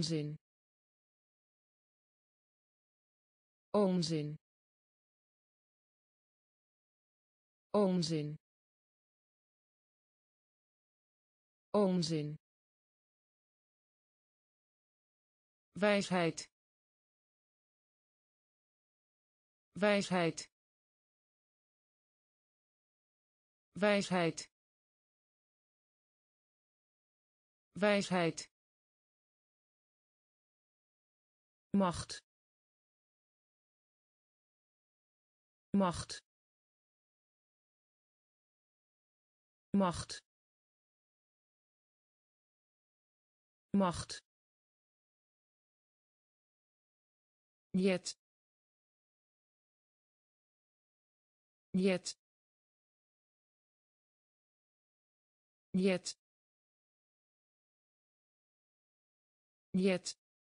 onzin, onzin, onzin, onzin, wijsheid, wijsheid, wijsheid, wijsheid, macht, macht, macht, macht, jet, jet, jet, jet,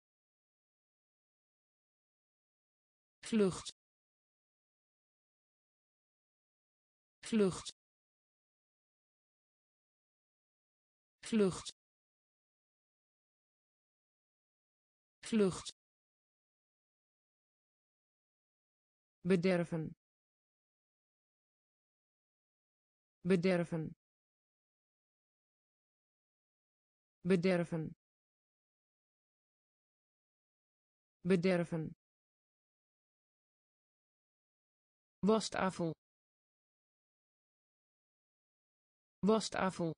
vlucht, vlucht, vlucht, vlucht, bederven, bederven, bederven, bederven, wastafel, wastafel,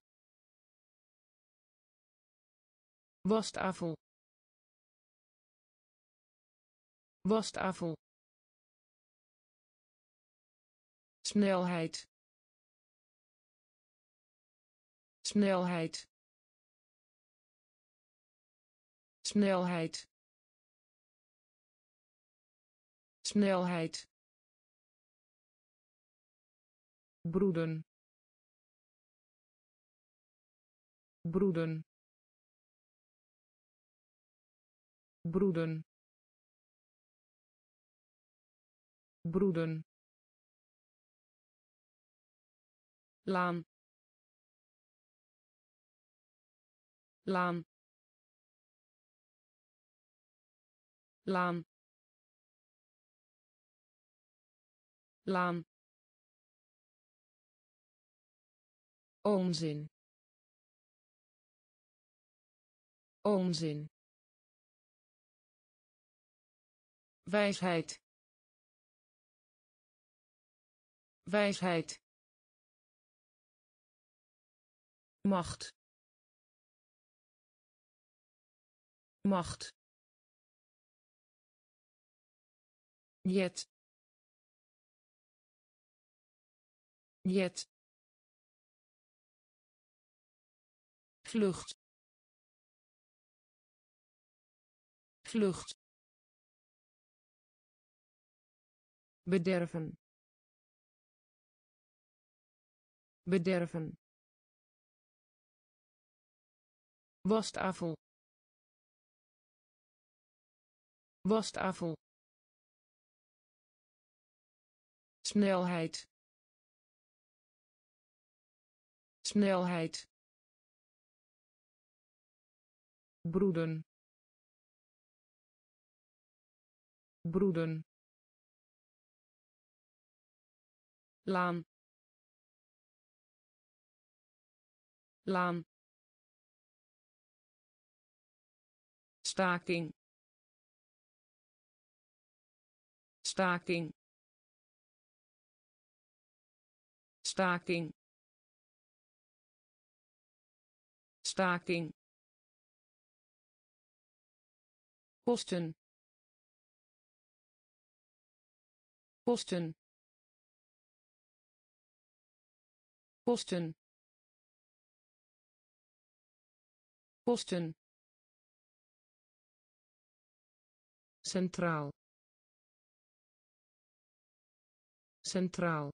wastafel, wastafel, snelheid, snelheid, snelheid, snelheid, broeden, broeden, broeden, broeden, laan, laan, laan, laan, onzin, onzin, wijsheid, wijsheid, macht, macht, jet, jet, vlucht, vlucht, bederven, bederven, wastafel, wastafel, snelheid, snelheid, broeden, broeden, laan, laan, staking, staking, staking, staking, kosten, kosten, kosten, kosten, centraal, centraal,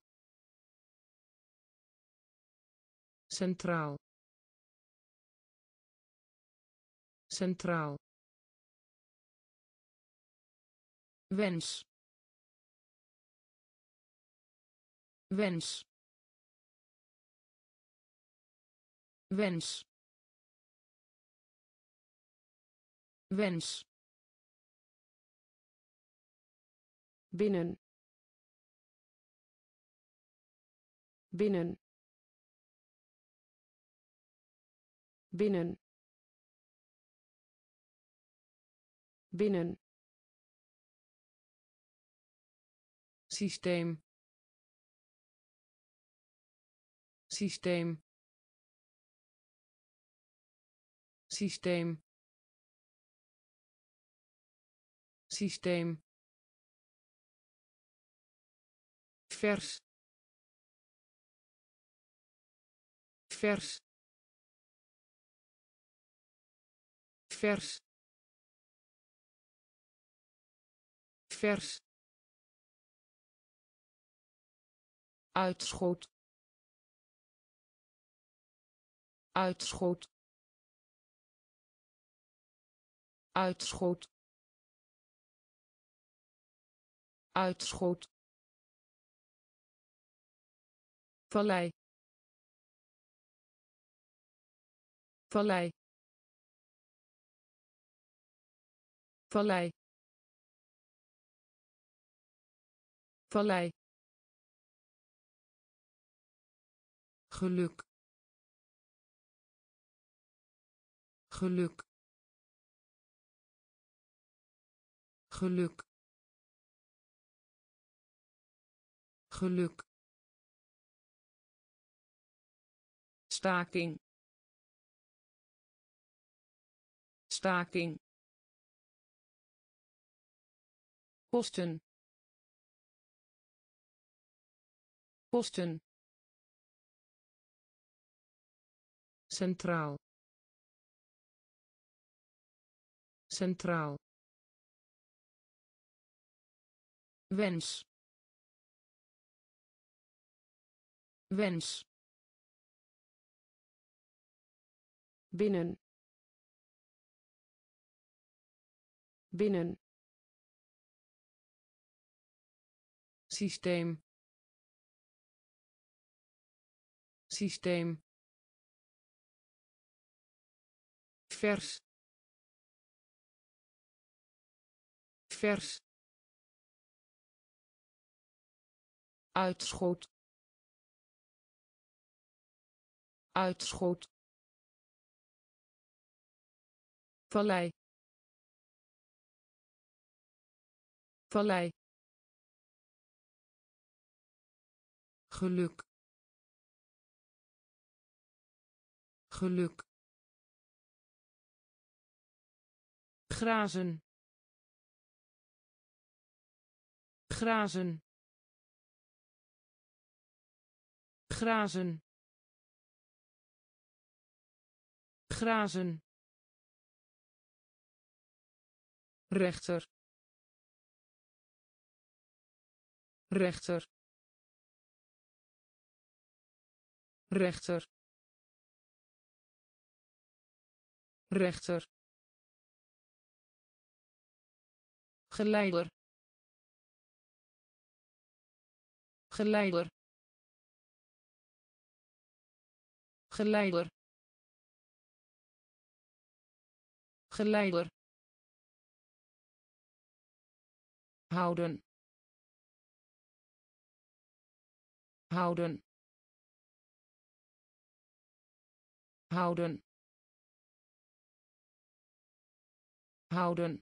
centraal, centraal, wens, wens, wens, wens, binnen, binnen, binnen, binnen, systeem, systeem, systeem, systeem, vers, vers, vers, vers, uitschot, uitschot, uitschot, uitschot, vallei, vallei, vallei, vallei, geluk, geluk, geluk, geluk, staking, staking, kosten, kosten, centraal, centraal, wens, wens, binnen, binnen, systeem, systeem, vers, vers, uitschot, uitschot, vallei, vallei, geluk, geluk, grazen, grazen, grazen, grazen, rechter, rechter, rechter, rechter, geleider, geleider, geleider, geleider, houden, houden, houden, houden,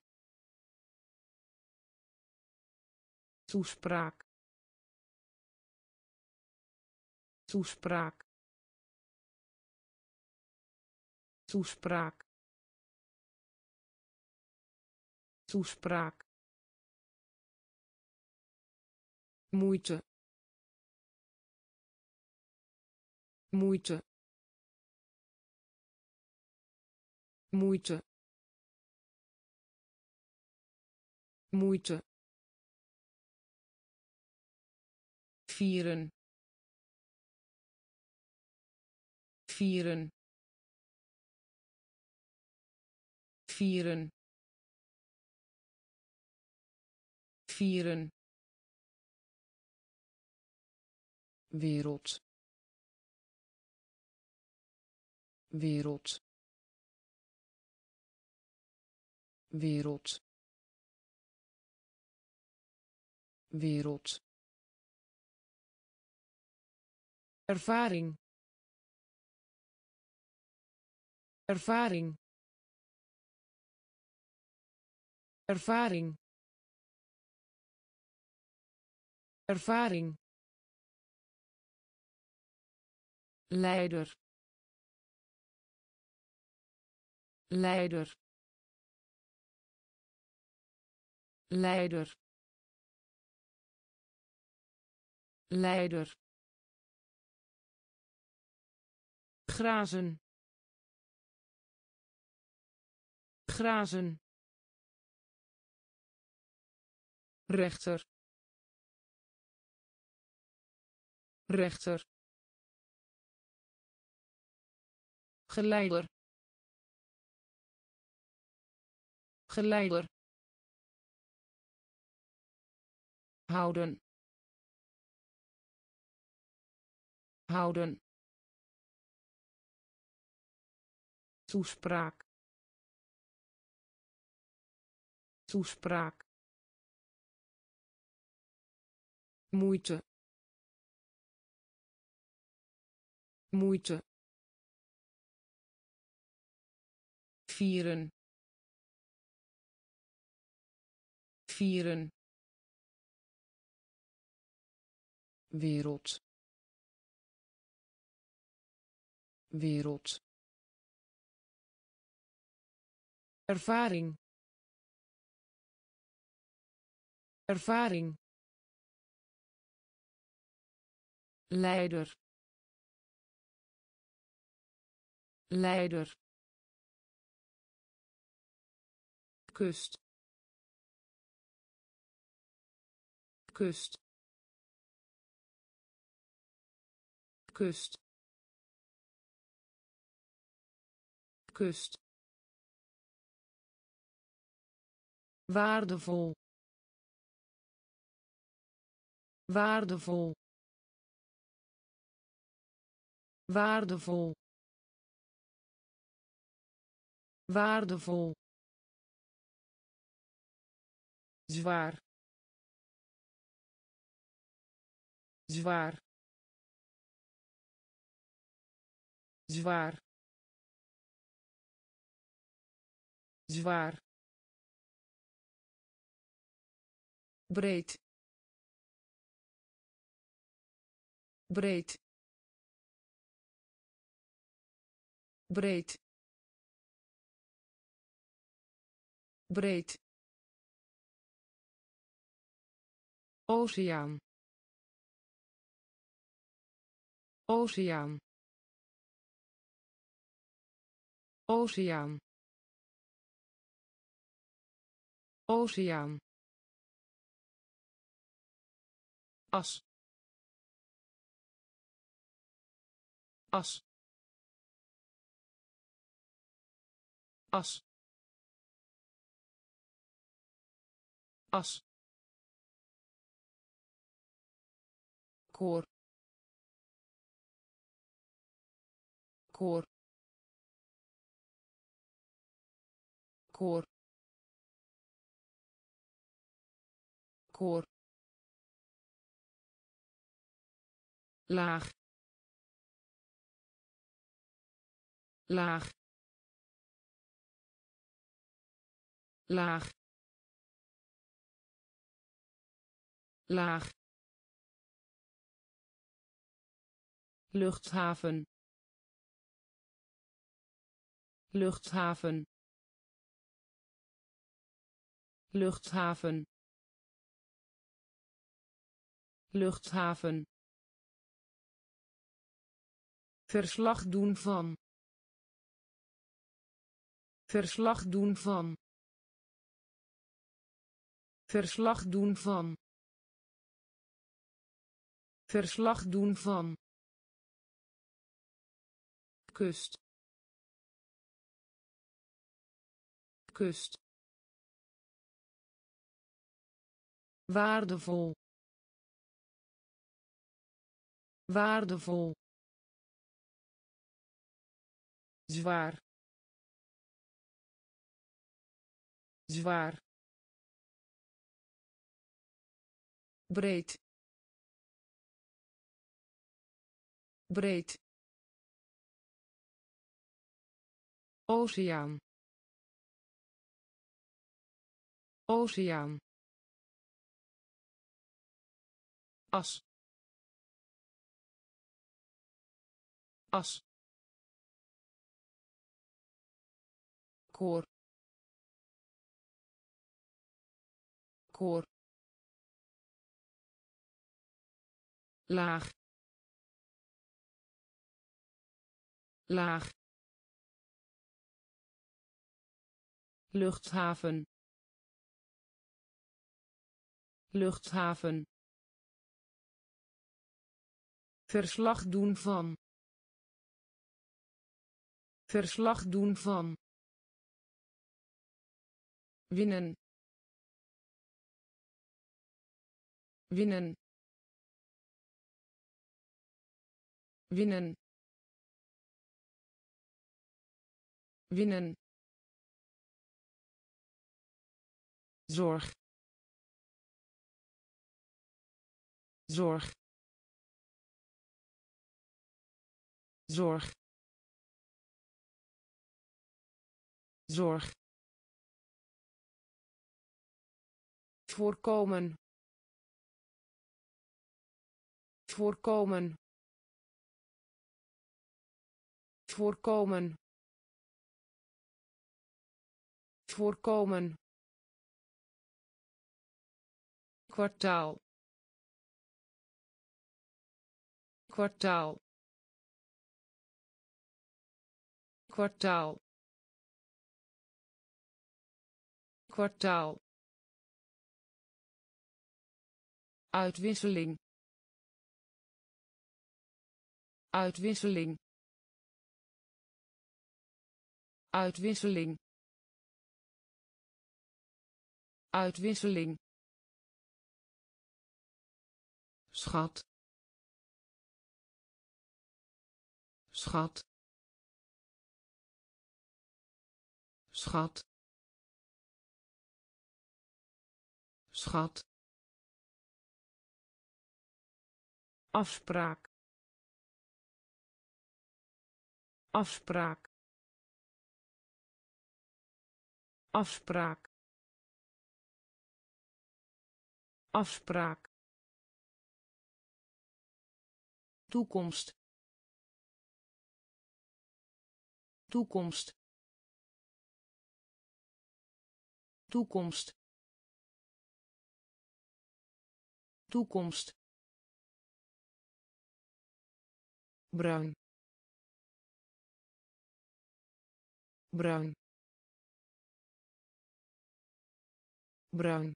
toespraak, toespraak, toespraak, toespraak, moeite, moeite, moeite, moeite, vieren, vieren, vieren, vieren, wereld, wereld, wereld wereld ervaring ervaring ervaring ervaring leider leider leider leider grazen grazen rechter rechter geleider geleider houden houden toespraak toespraak moeite moeite vieren vieren wereld wereld ervaring ervaring leider leider kust kust kust kust waardevol waardevol waardevol waardevol zwaar zwaar zwaar zwaar breed breed breed breed oceaan oceaan oceaan oceaan as as as as koor koor koor koor laag laag laag laag luchthaven luchthaven luchthaven luchthaven verslag doen van verslag doen van verslag doen van verslag doen van kust kust waardevol waardevol zwaar zwaar, breed, breed, oceaan, oceaan, as, as, koor, koor, laag, laag, luchthaven, luchthaven, verslag doen van, verslag doen van, winnen, winnen, winnen, winnen, zorg, zorg, zorg, zorg, voorkomen, voorkomen, voorkomen, voorkomen, kwartaal, kwartaal, kwartaal, kwartaal, uitwisseling, uitwisseling, uitwisseling, uitwisseling, schat, schat, schat, schat, afspraak, afspraak, afspraak, afspraak, toekomst, toekomst, toekomst, toekomst, bruin, bruin, bruin,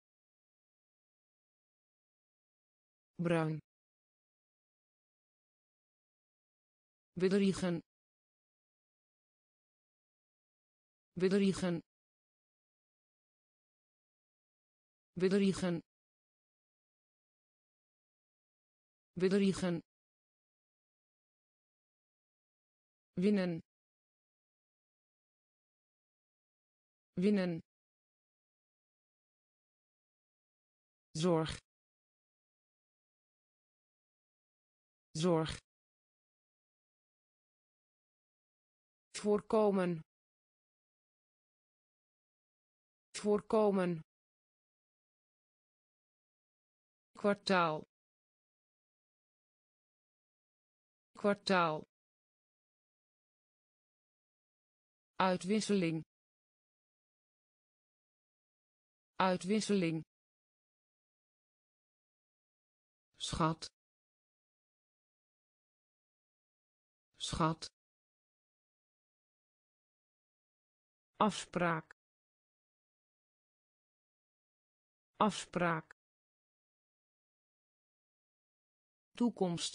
bruin, bedriegen, bedriegen, bedriegen, bedriegen, winnen, winnen, zorg, zorg, voorkomen, voorkomen, kwartaal, kwartaal, uitwisseling, uitwisseling, schat, schat, afspraak, afspraak, toekomst,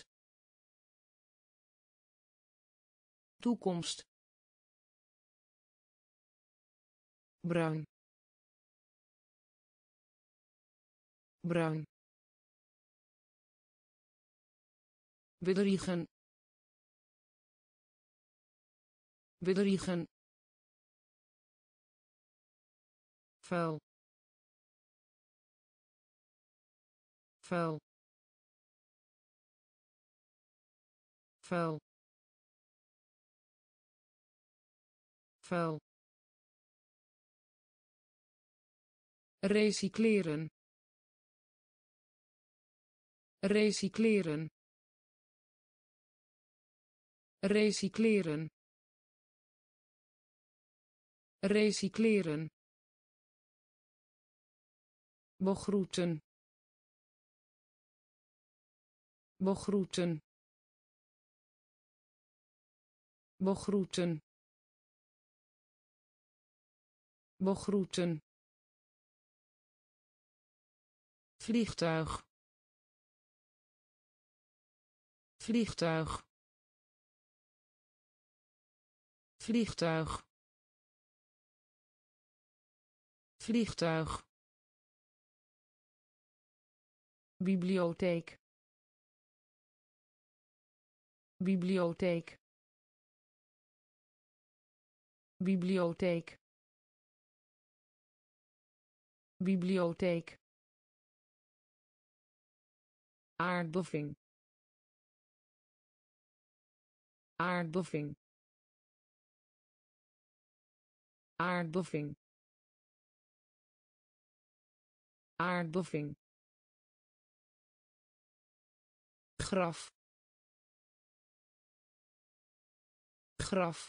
toekomst, bruin, bruin, bedriegen, bedriegen, vuil vuil vuil vuil recycleren recycleren recycleren recycleren begroeten begroeten begroeten begroeten vliegtuig vliegtuig vliegtuig vliegtuig bibliotheek bibliotheek bibliotheek bibliotheek aardbeving aardbeving aardbeving aardbeving graf graf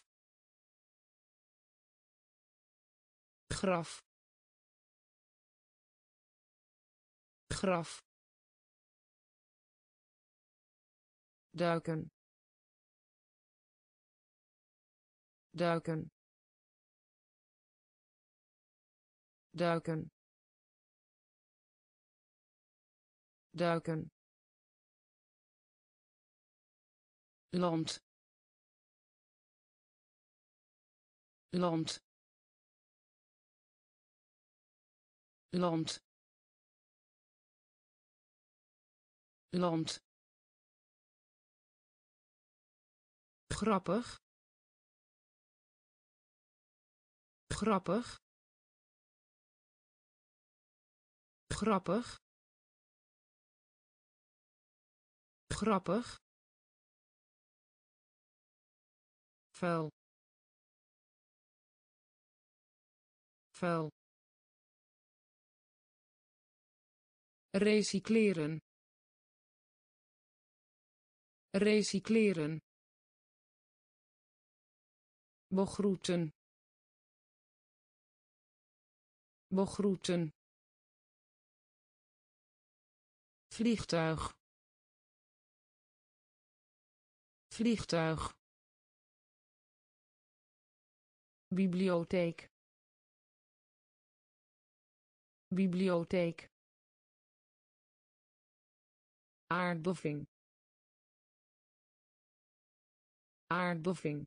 graf graf duiken duiken duiken duiken land land land land grappig grappig grappig grappig vuil vuil recycleren recycleren begroeten begroeten vliegtuig vliegtuig bibliotheek bibliotheek aardbeving aardbeving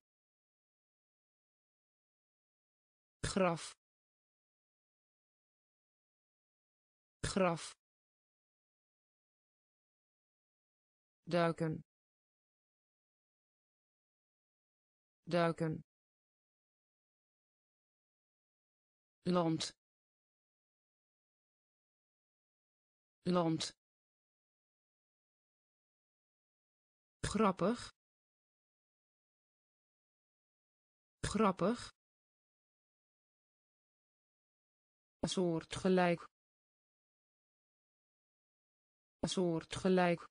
graf graf duiken duiken land land grappig grappig soortgelijk soortgelijk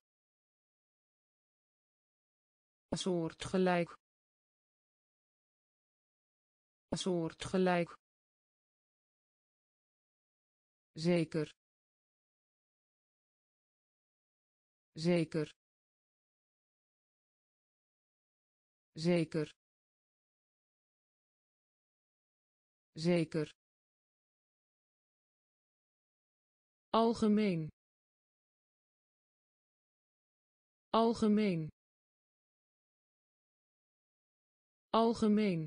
soortgelijk soortgelijk zeker zeker zeker zeker algemeen algemeen algemeen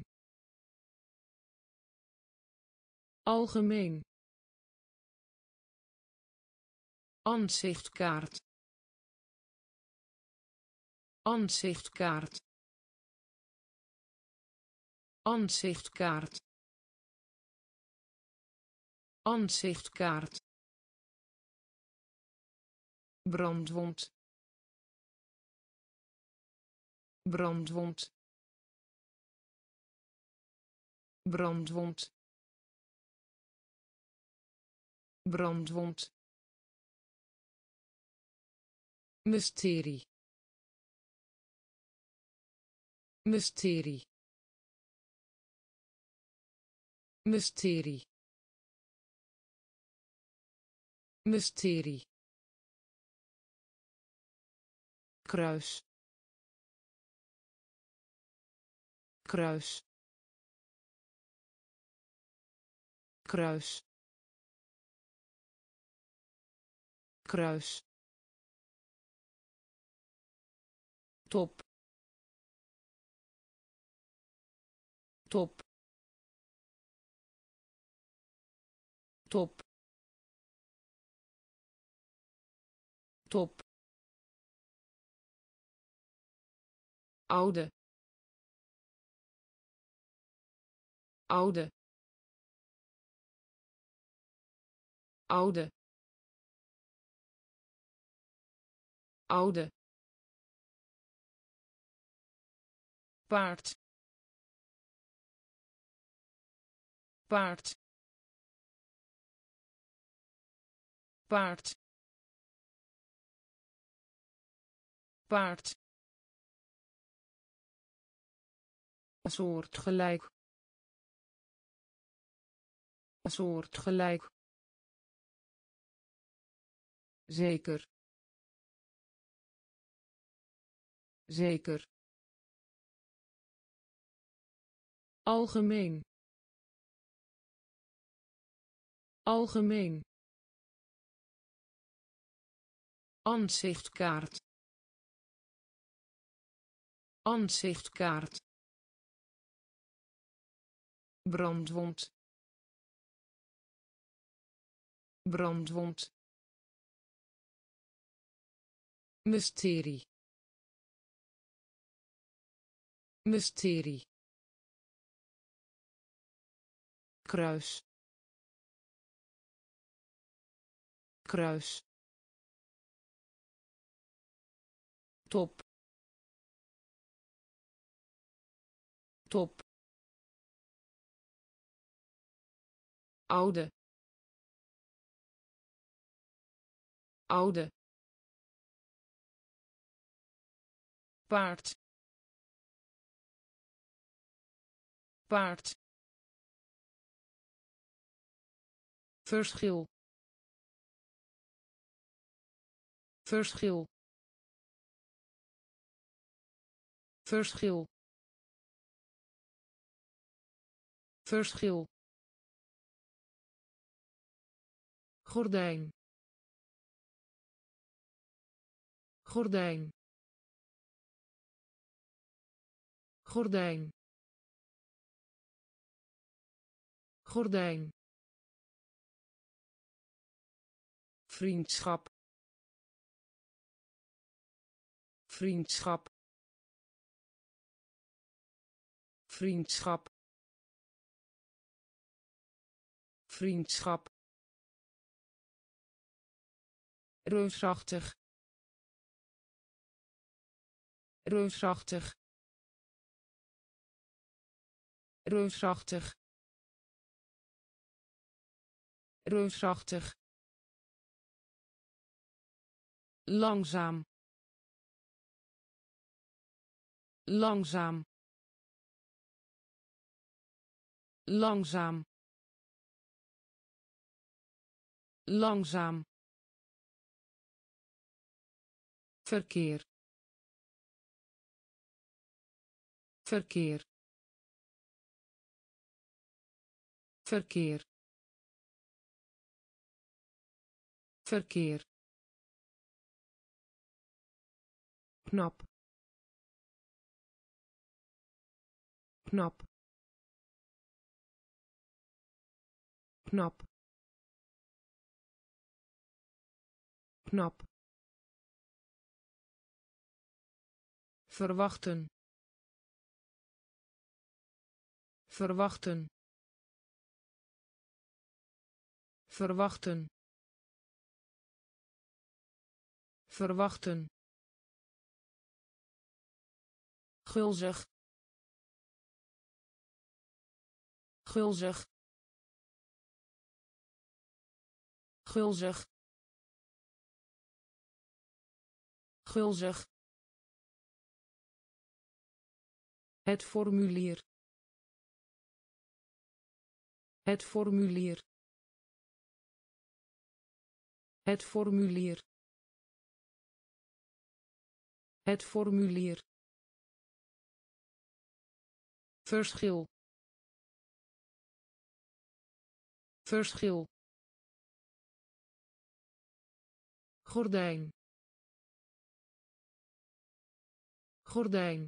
algemeen aanzichtkaart aanzichtkaart aanzichtkaart Aanzichtkaart. Brandwond. Brandwond. Brandwond. Brandwond. Mysterie. Mysterie. Mysterie. Mysterie. Kruis. Kruis. Kruis. Kruis. Top. Top. Top. Top. Oude. Oude. Oude. Oude. Paard. Paard. Paard. Paard. Soortgelijk. Soortgelijk. Zeker. Zeker. Algemeen. Algemeen. Aanzichtkaart. Aanzichtkaart. Brandwond. Brandwond. Mysterie. Mysterie. Kruis. Kruis. Top. Top. Oude. Oude. Paard. Paard. Verschil. Verschil. Verschil. Verschil. Gordijn. Gordijn. Gordijn. Gordijn. Vriendschap. Vriendschap. Vriendschap. Vriendschap. Reusachtig. Reusachtig. Reusachtig. Reusachtig. Langzaam. Langzaam. Langzaam. Langzaam. Verkeer. Verkeer. Verkeer. Verkeer. Knap. Knap. Knap. Knap. Verwachten. Verwachten. verwachten, verwachten, gulzig, gulzig, gulzig, gulzig. Het formulier. Het formulier. Het formulier. Het formulier. Verschil. Verschil. Gordijn. Gordijn.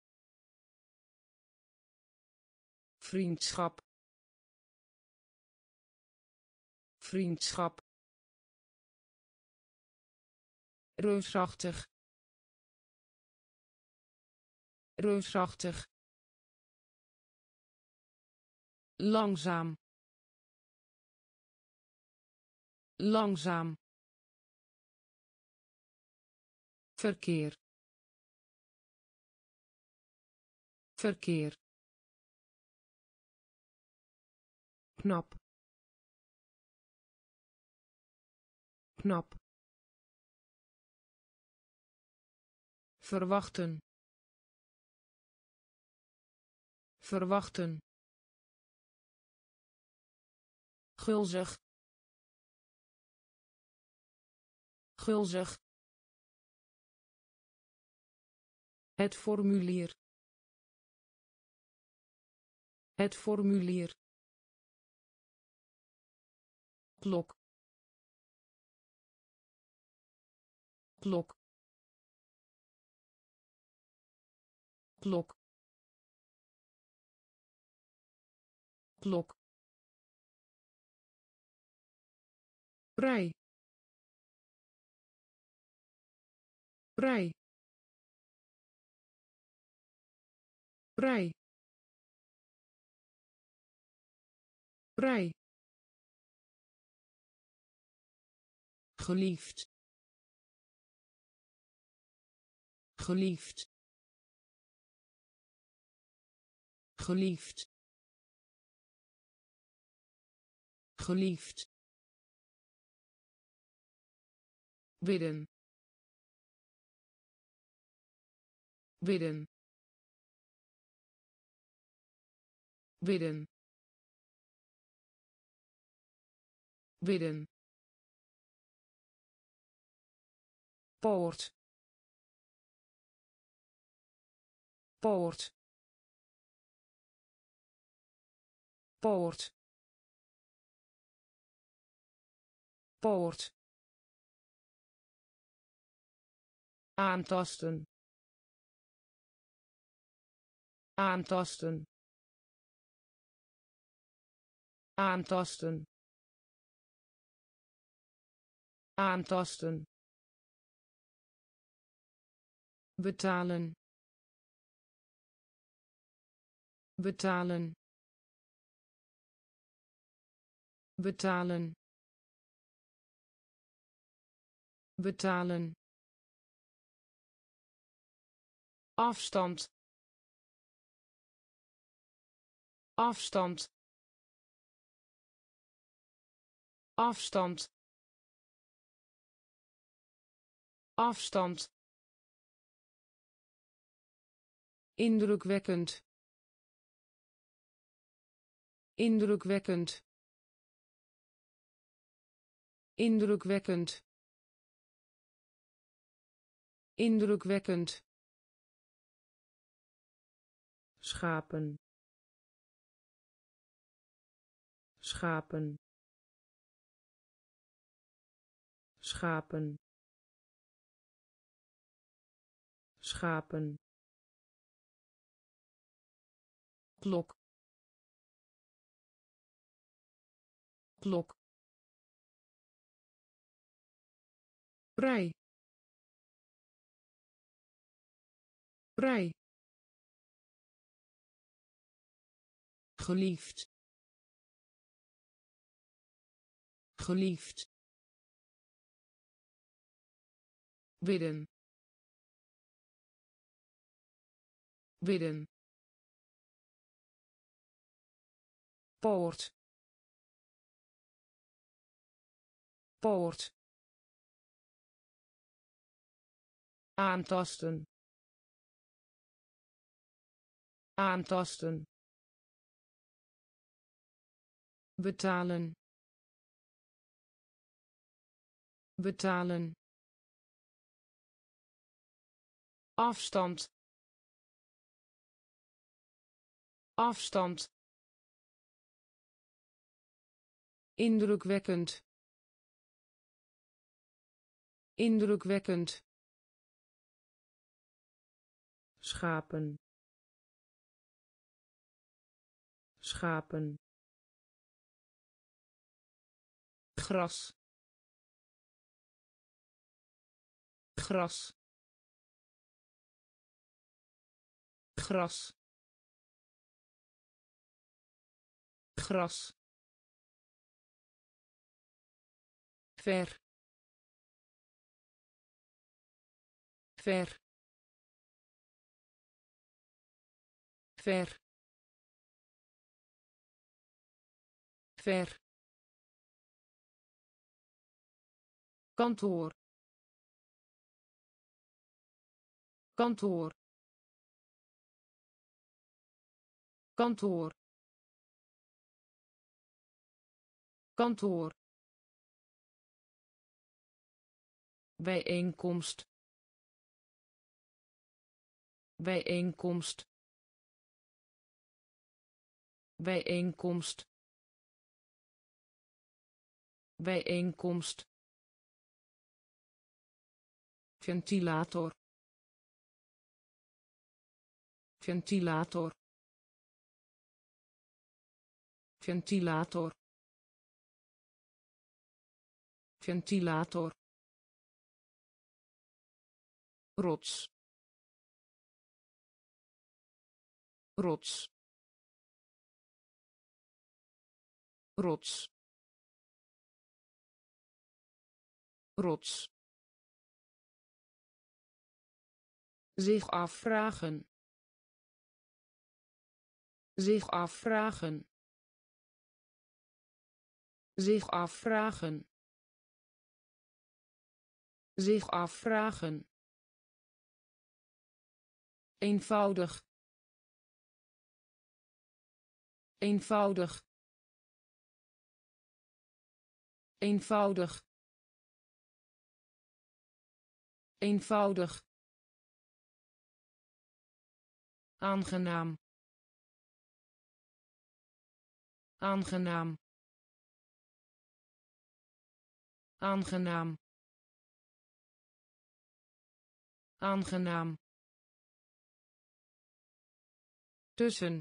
Vriendschap. Vriendschap. Reusachtig. Reusachtig. Langzaam. Langzaam. Verkeer. Verkeer. Knap. Knap. Verwachten. Verwachten. Gulzig. Gulzig. Het formulier. Het formulier. Klok. Klok. Klok. Klok. Brei. Brei. Brei. Brei. Geliefd. Geliefd. Geliefd. Geliefd. Bidden. Bidden. Bidden. Bidden. Poort. Poort. Poort. Poort. Aantasten. Aantasten. Aantasten. Aantasten. Betalen. Betalen. Betalen. Betalen. Afstand. Afstand. Afstand. Afstand. Indrukwekkend. Indrukwekkend. Indrukwekkend. Indrukwekkend. Schapen. Schapen. Schapen. Schapen. Klok. Klok. Brei. Brei. Geliefd. geliefd bidden bidden poort poort aantasten aantasten betalen betalen afstand afstand indrukwekkend indrukwekkend schapen schapen gras gras gras gras ver ver ver ver kantoor kantoor kantoor kantoor bijeenkomst bijeenkomst bijeenkomst bijeenkomst ventilator ventilator ventilator ventilator rots rots rots rots zich afvragen zich afvragen zich afvragen zich afvragen eenvoudig eenvoudig eenvoudig eenvoudig aangenaam aangenaam aangenaam aangenaam tussen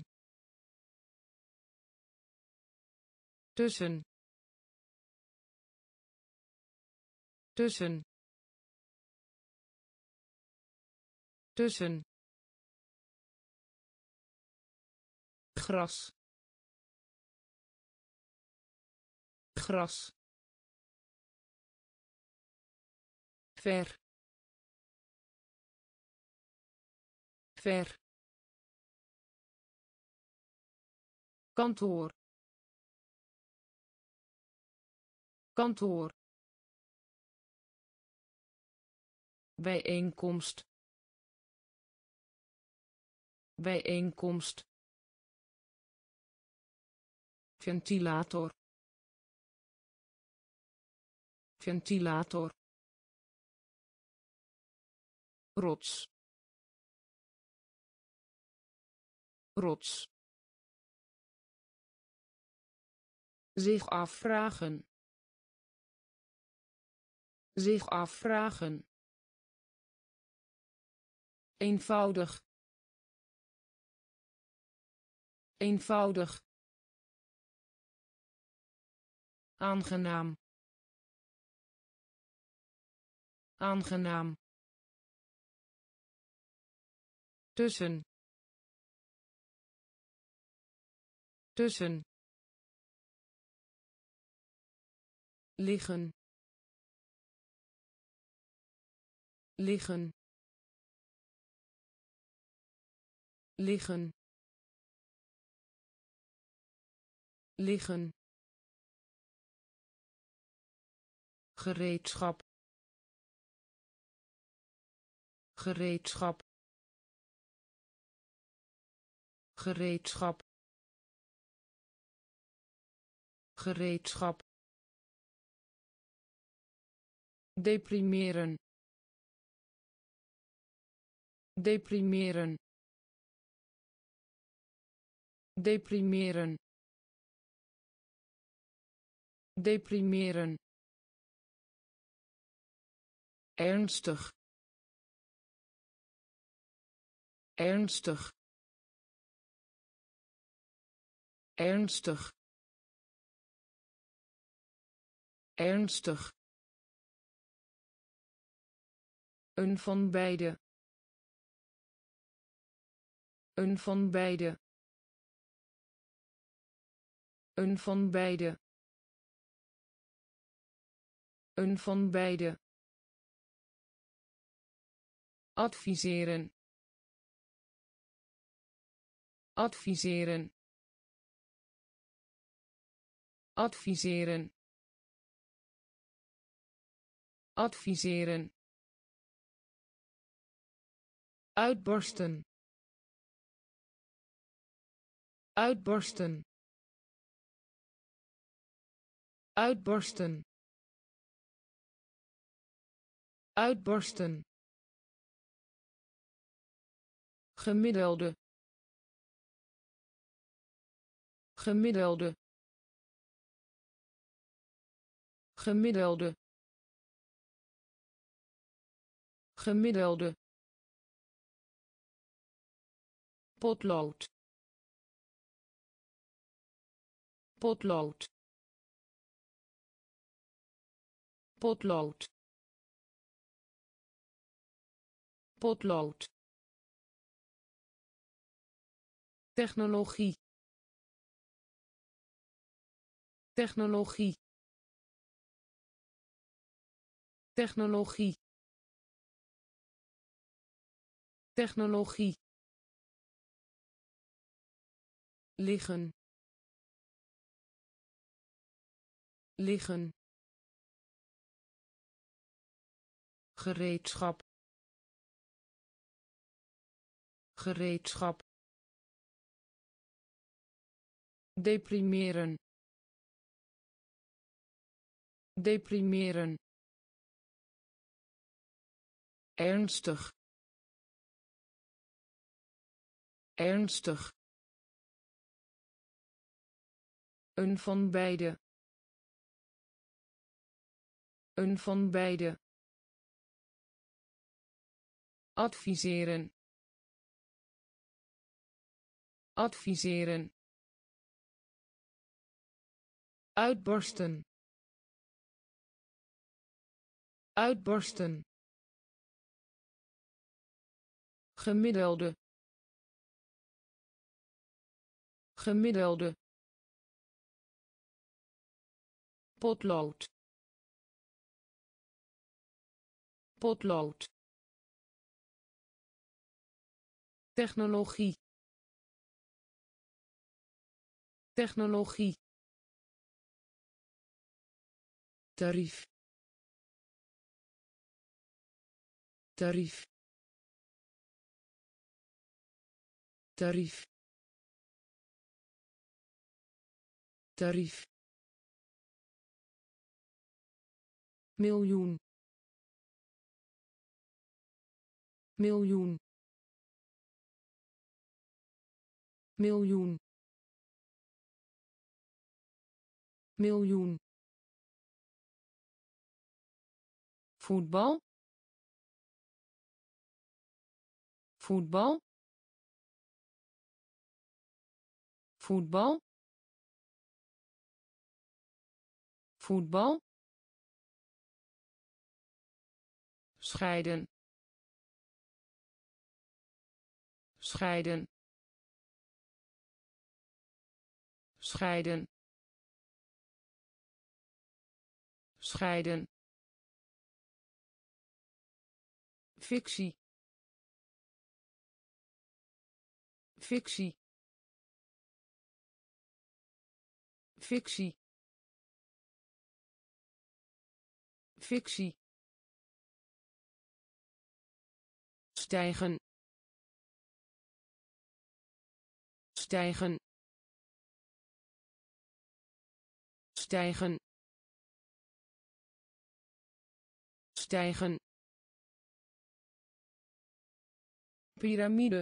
tussen tussen tussen gras gras ver ver kantoor kantoor bijeenkomst bijeenkomst ventilator ventilator rots rots zich afvragen zich afvragen eenvoudig eenvoudig aangenaam aangenaam tussen tussen liggen liggen liggen liggen gereedschap gereedschap gereedschap gereedschap deprimeren deprimeren deprimeren deprimeren ernstig ernstig ernstig ernstig een van beide een van beide een van beide een van beide adviseren adviseren adviseren adviseren uitbarsten uitbarsten uitbarsten uitbarsten gemiddelde gemiddelde gemiddelde gemiddelde potlood potlood potlood potlood technologie technologie technologie technologie liggen liggen gereedschap gereedschap deprimeren deprimeren ernstig ernstig een van beide een van beide adviseren adviseren uitbarsten uitbarsten gemiddelde gemiddelde potlood potlood technologie technologie tarief tarief tarief tarief miljoen miljoen miljoen miljoen voetbal voetbal voetbal voetbal scheiden scheiden scheiden scheiden, fictie, fictie, fictie, fictie, stijgen, stijgen, stijgen, stijgen, piramide,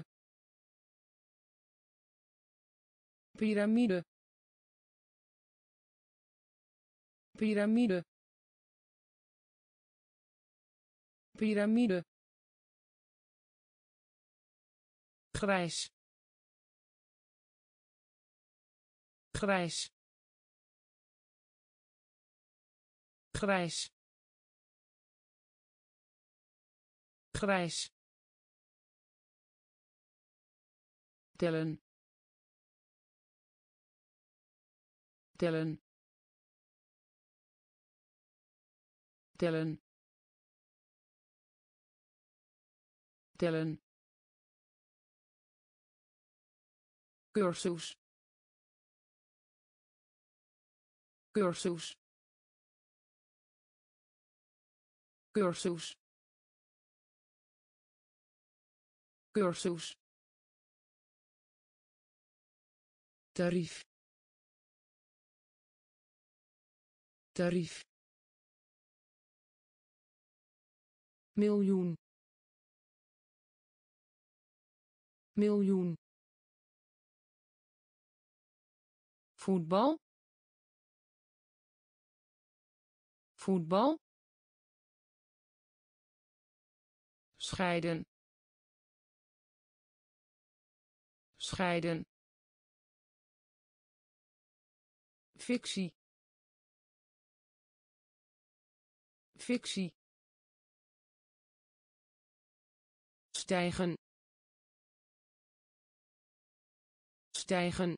piramide, piramide, piramide, grijs, grijs, grijs, grijs, tellen, tellen, tellen, tellen, cursus, cursus, cursus, cursus, tarief, tarief, miljoen, miljoen, voetbal, voetbal, scheiden, scheiden, fictie, fictie, stijgen, stijgen,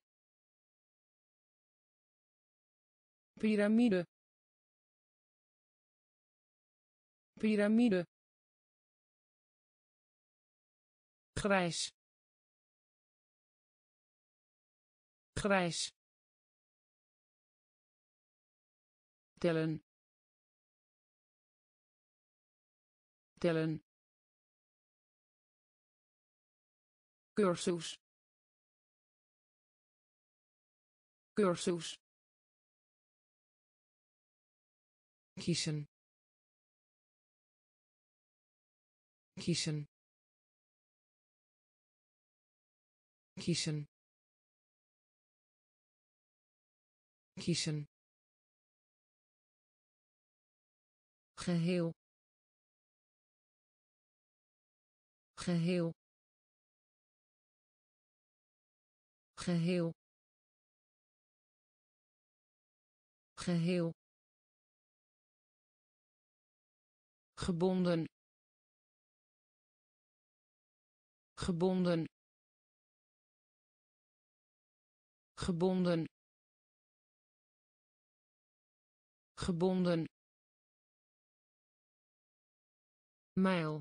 piramide, piramide, grijs, grijs, tellen, tellen, cursus, cursus, kiezen, kiezen, kiezen, kiezen, geheel, geheel, geheel, geheel, gebonden, gebonden, gebonden, gebonden, mijl,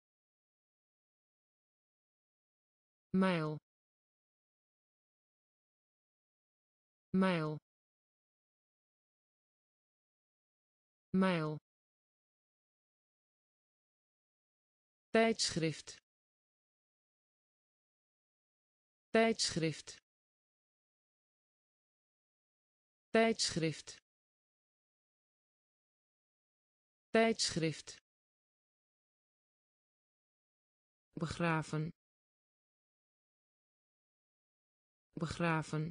mijl, mijl, mijl, tijdschrift, tijdschrift, tijdschrift, tijdschrift, begraven, begraven,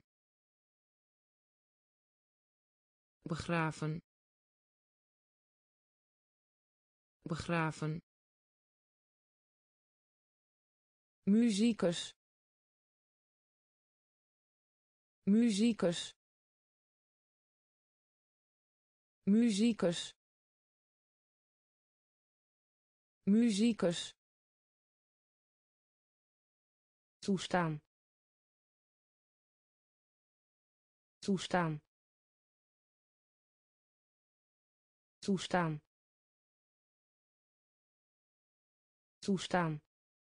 begraven, begraven, muzikus, muzikus, muzikus, muzikus, toestaan, toestaan, toestaan, toestaan,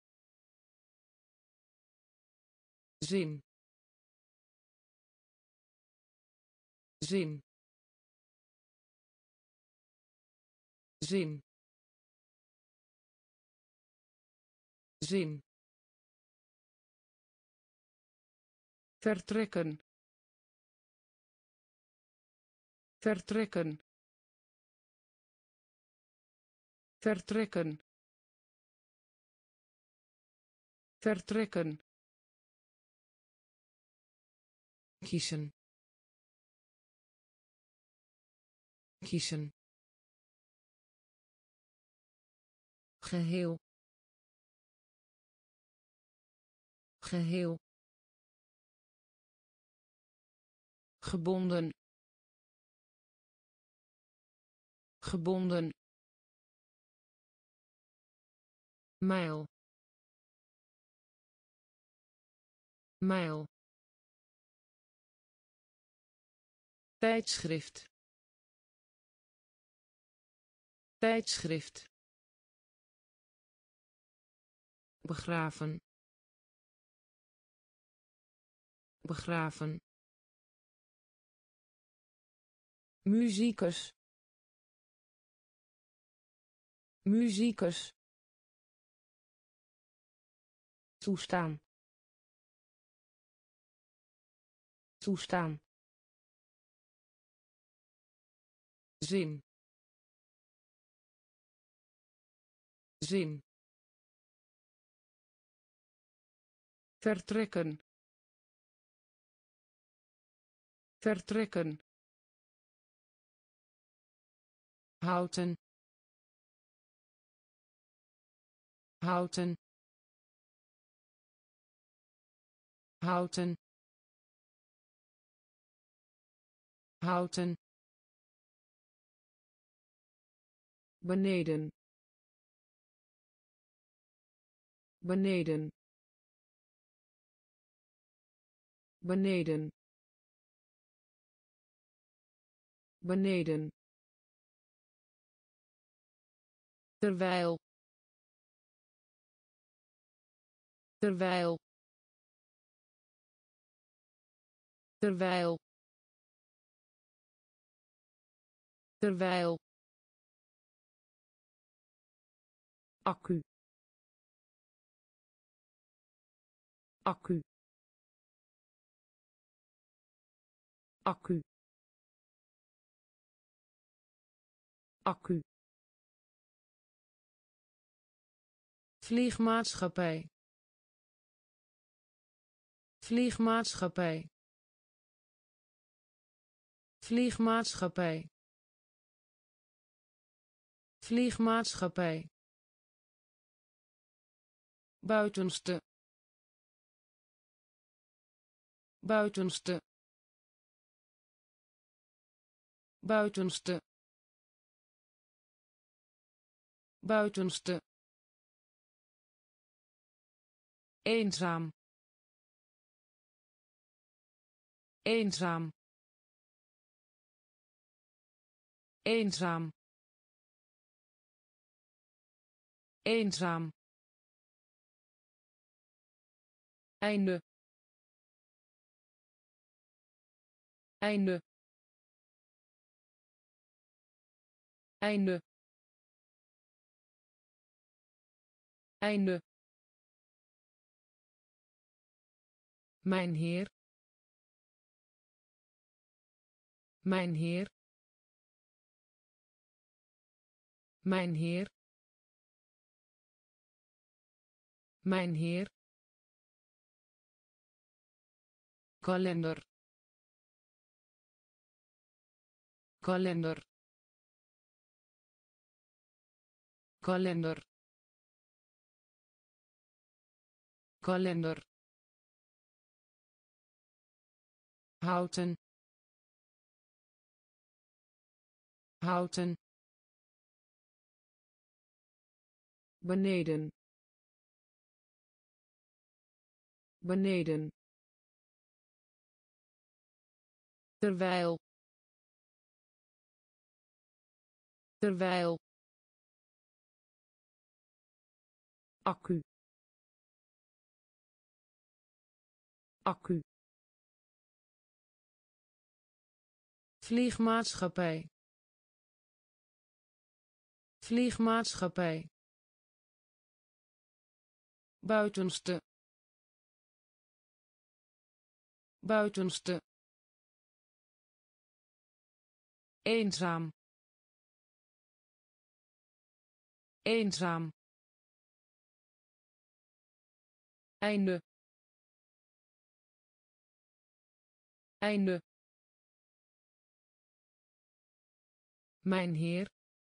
zin, zin, zin, zin, vertrekken, vertrekken, vertrekken, vertrekken, kiezen, kiezen, geheel, geheel, gebonden, gebonden, mijl, mijl, tijdschrift, tijdschrift, begraven, begraven, muzikus, muzikus, toestaan, toestaan, zin, zin, vertrekken, vertrekken, houten, houten, houten, houten, beneden, beneden, beneden, beneden, terwijl, terwijl, terwijl, terwijl, accu, accu, accu, accu, vliegmaatschappij, vliegmaatschappij, vliegmaatschappij, vliegmaatschappij, buitenste, buitenste, buitenste, buitenste, eenzaam, eenzaam, eenzaam, eenzaam, einde, einde, einde, einde, mijn heer, mijn heer, mijn heer, mijn heer, kalender, kalender, kalender, kalender, houten, houten, beneden, beneden, terwijl, terwijl accu accu vliegmaatschappij vliegmaatschappij buitenste buitenste eenzaam eenzaam einde einde mijnheer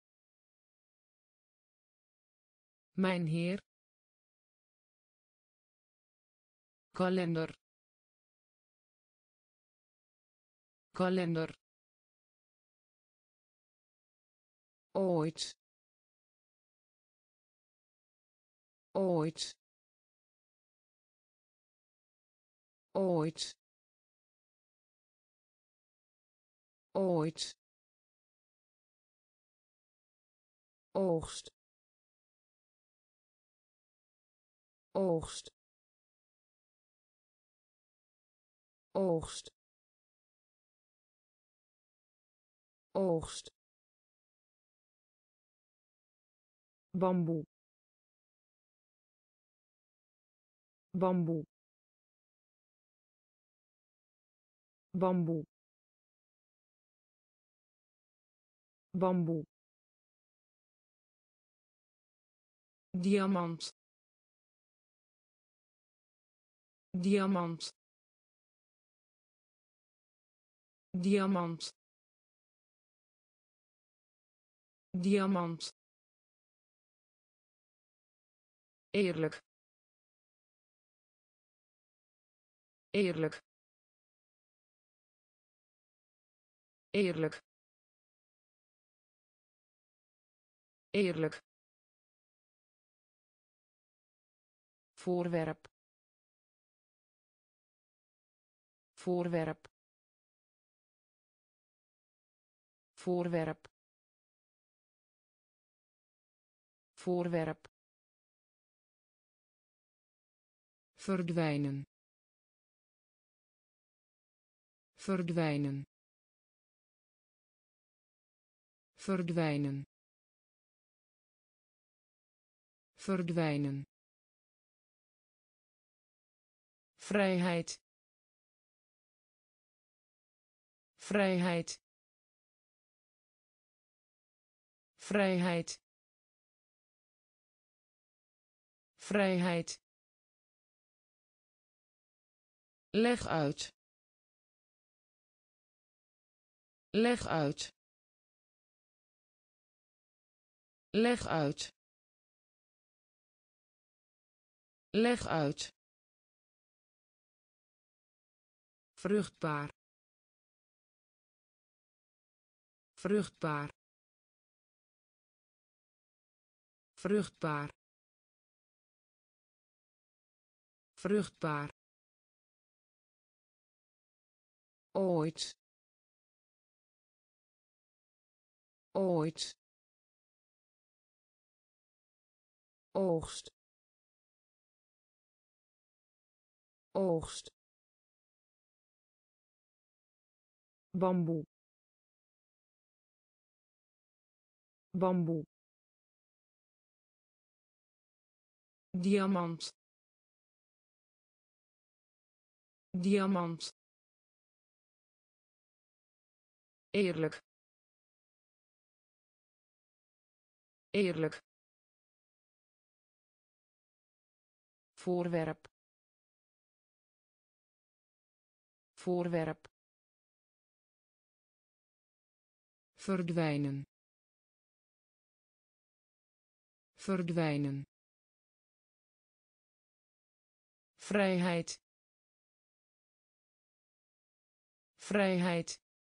mijnheer kalender kalender ooit ooit ooit ooit oogst oogst oogst oogst bamboe bamboe bamboe bamboe diamant diamant diamant diamant eerlijk eerlijk eerlijk eerlijk voorwerp voorwerp voorwerp voorwerp verdwijnen verdwijnen verdwijnen verdwijnen vrijheid vrijheid vrijheid vrijheid leg uit leg uit leg uit leg uit vruchtbaar vruchtbaar vruchtbaar vruchtbaar ooit ooit oogst oogst bamboe bamboe diamant diamant eerlijk eerlijk voorwerp voorwerp verdwijnen verdwijnen vrijheid vrijheid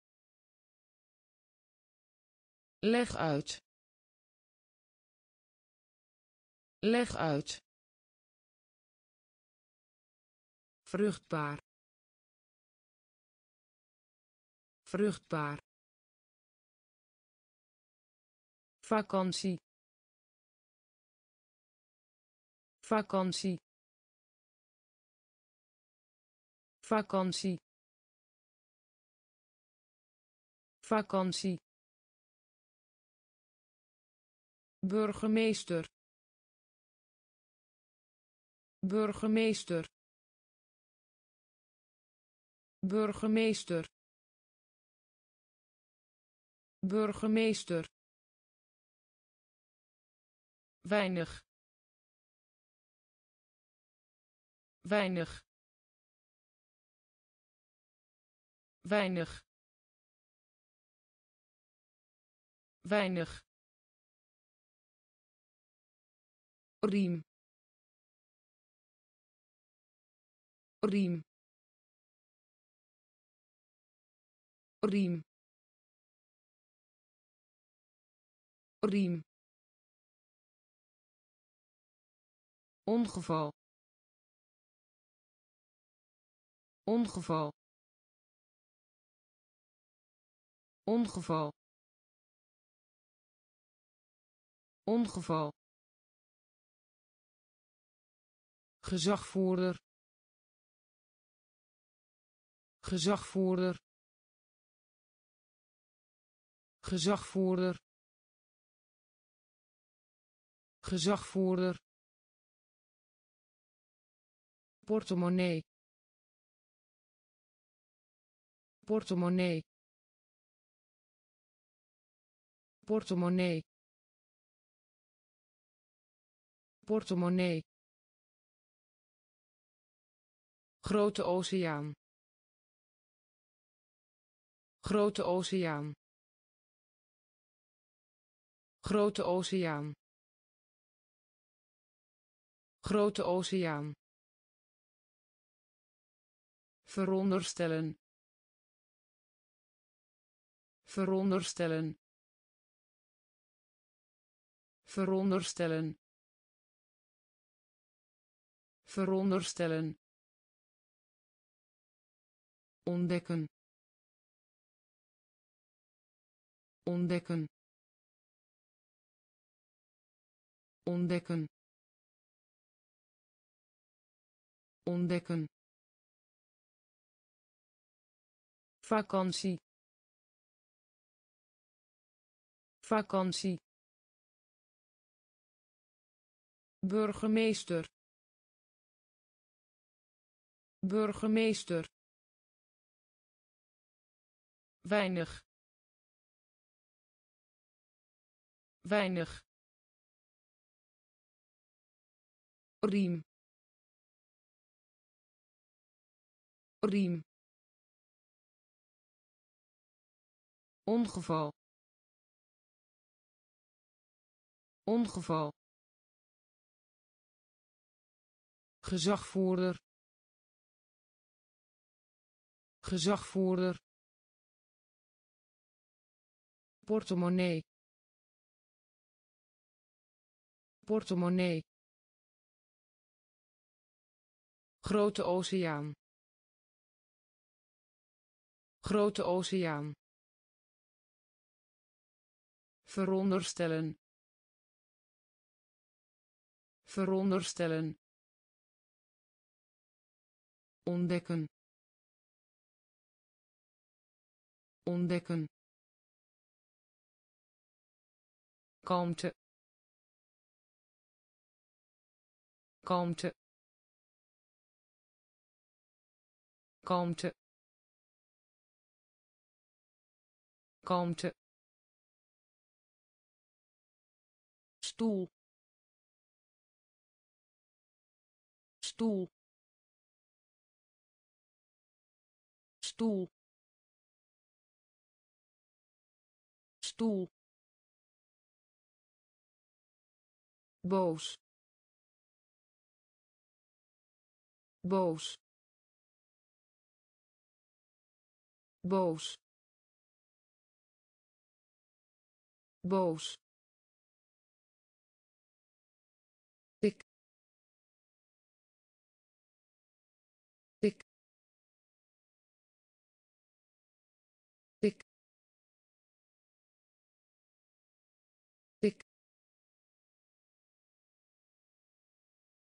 leg uit leg uit vruchtbaar vruchtbaar vakantie vakantie vakantie vakantie burgemeester burgemeester burgemeester burgemeester weinig weinig weinig weinig riem riem riem riem ongeval ongeval ongeval ongeval gezagvoerder gezagvoerder gezagvoerder gezagvoerder portemonnee portemonnee portemonnee portemonnee grote oceaan grote oceaan grote oceaan grote oceaan veronderstellen veronderstellen veronderstellen veronderstellen ontdekken ontdekken ontdekken ontdekken vakantie vakantie burgemeester burgemeester weinig weinig riem riem ongeval ongeval gezagvoerder gezagvoerder portemonnee portemonnee grote oceaan grote oceaan veronderstellen veronderstellen ontdekken ontdekken kalmte kalmte kalmte kalmte stoel stoel stoel stoel boos boos boos boos dik dik dik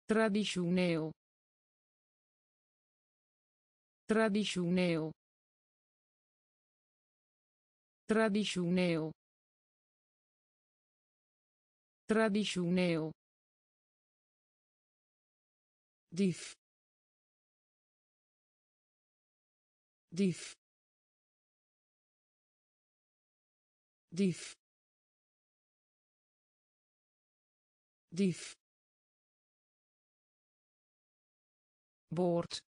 Traditioneel. Traditioneel. Traditioneel. Traditioneel. Dief. Dief. Dief. Dief. Boord.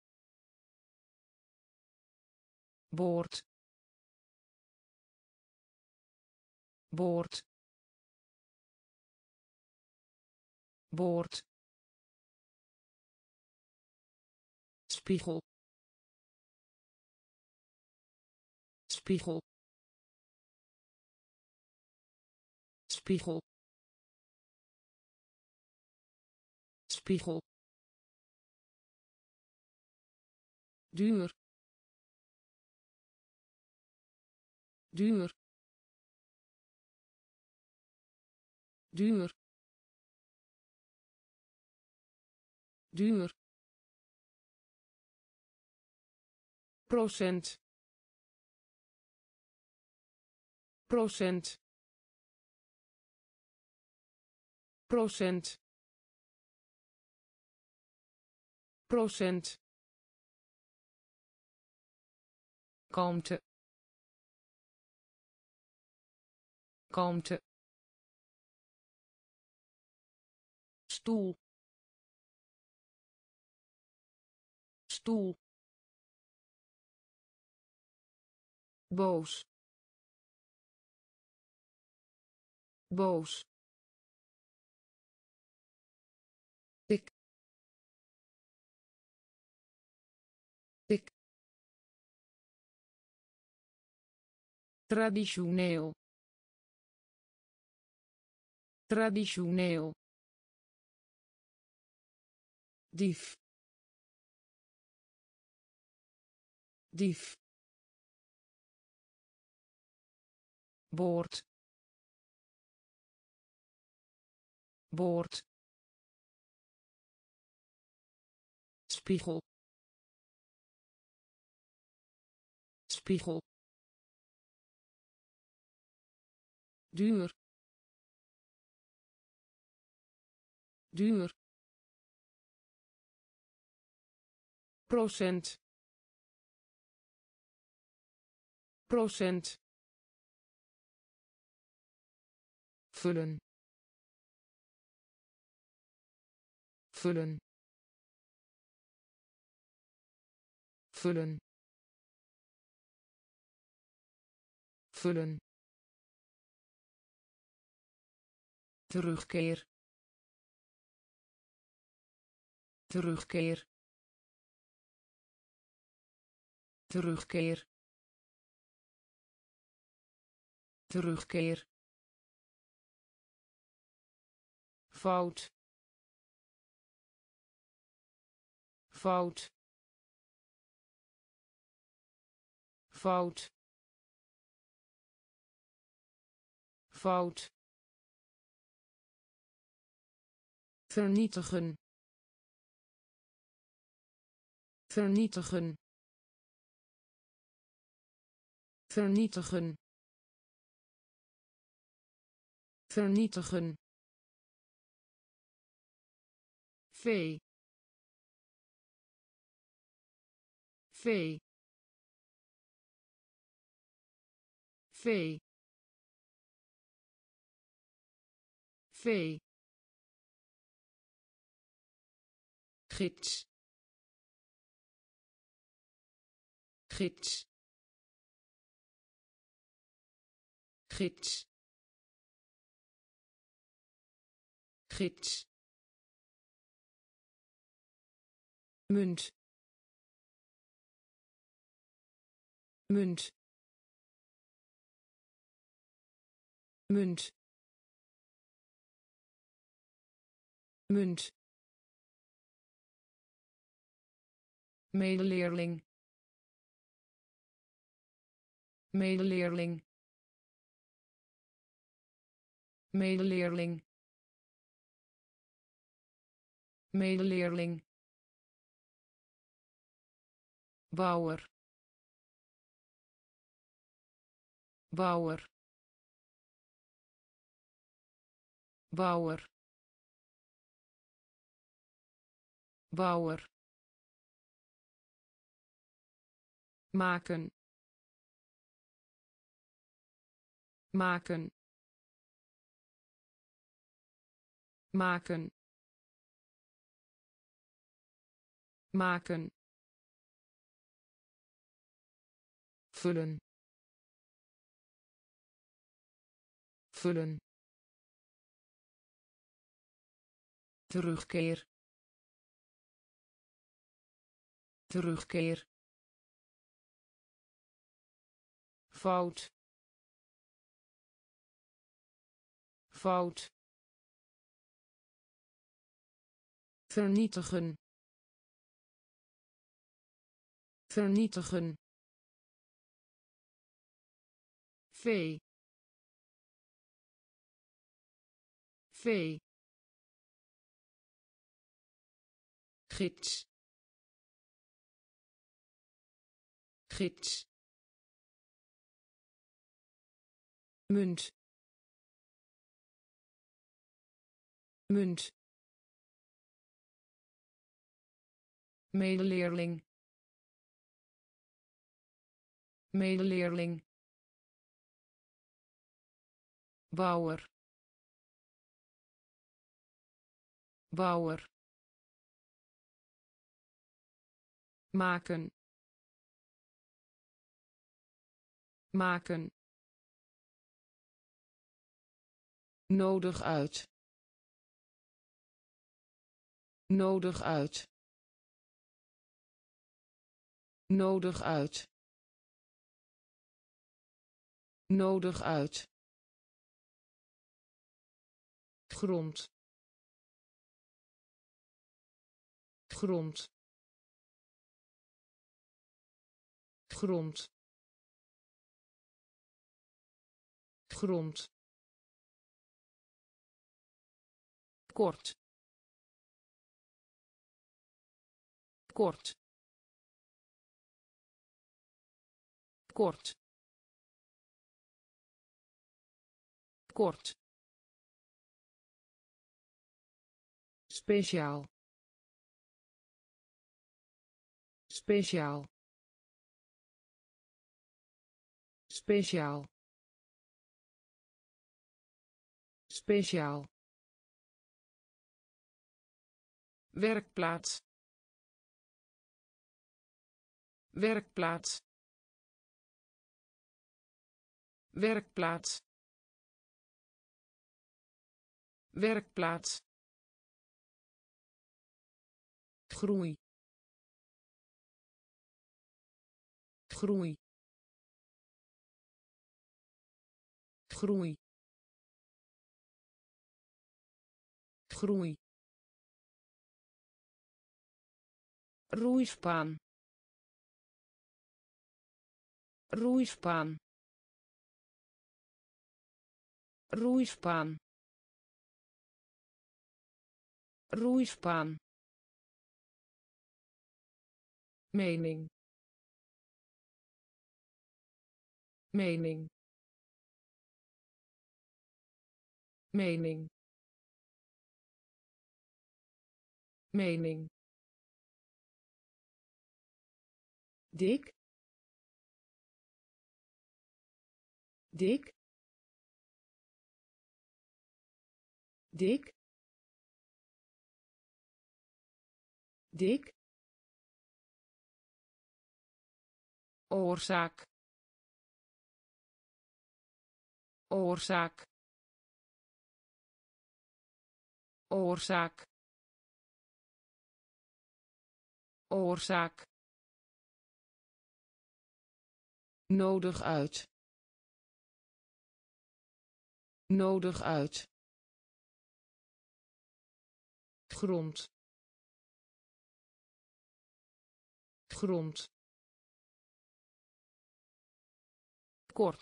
Boord. Boord. Boord. Spiegel. Spiegel. Spiegel. Spiegel. Duur. Duur. Duur. Duur. Procent. Procent. Procent. Procent. Kalmte. Kalmte. Stoel. Stoel. Boos. Boos. Dik. Dik. Traditioneel. Traditioneel. Dief. Dief. Boord. Boord. Spiegel. Spiegel. Duur. Duur. Procent. Procent. Vullen. Vullen. Vullen. Vullen. Terugkeer. Terugkeer. Terugkeer. Terugkeer. Fout. Fout. Fout. Fout. Vernietigen. Vernietigen. Vernietigen. Vernietigen. Vee. Vee. Vee. Vee. Gids. Gids. Gids. Gids. Munt. Munt. Munt. Munt. Medeleerling. Medeleerling. Medeleerling. medeleerling, bouwer, bouwer, bouwer, bouwer, maken, maken, maken, maken, vullen, vullen, terugkeer, terugkeer, fout, fout, vernietigen, vernietigen, vee, vee, gids, gids, munt, munt, medeleerling, medeleerling, bouwer, bouwer, maken, maken, nodig uit, nodig uit, nodig uit, nodig uit, grond, grond, grond, grond, kort, kort, kort, kort, speciaal, speciaal, speciaal, speciaal, werkplaats, werkplaats, werkplaats, werkplaats, groei, groei, groei, groei, roeispaan, roeispaan, roeispaan, roeispaan, mening, mening, mening, mening, dik, dik, dik, dik, oorzaak, oorzaak, oorzaak, oorzaak, nodig uit, nodig uit, grond, grond, kort,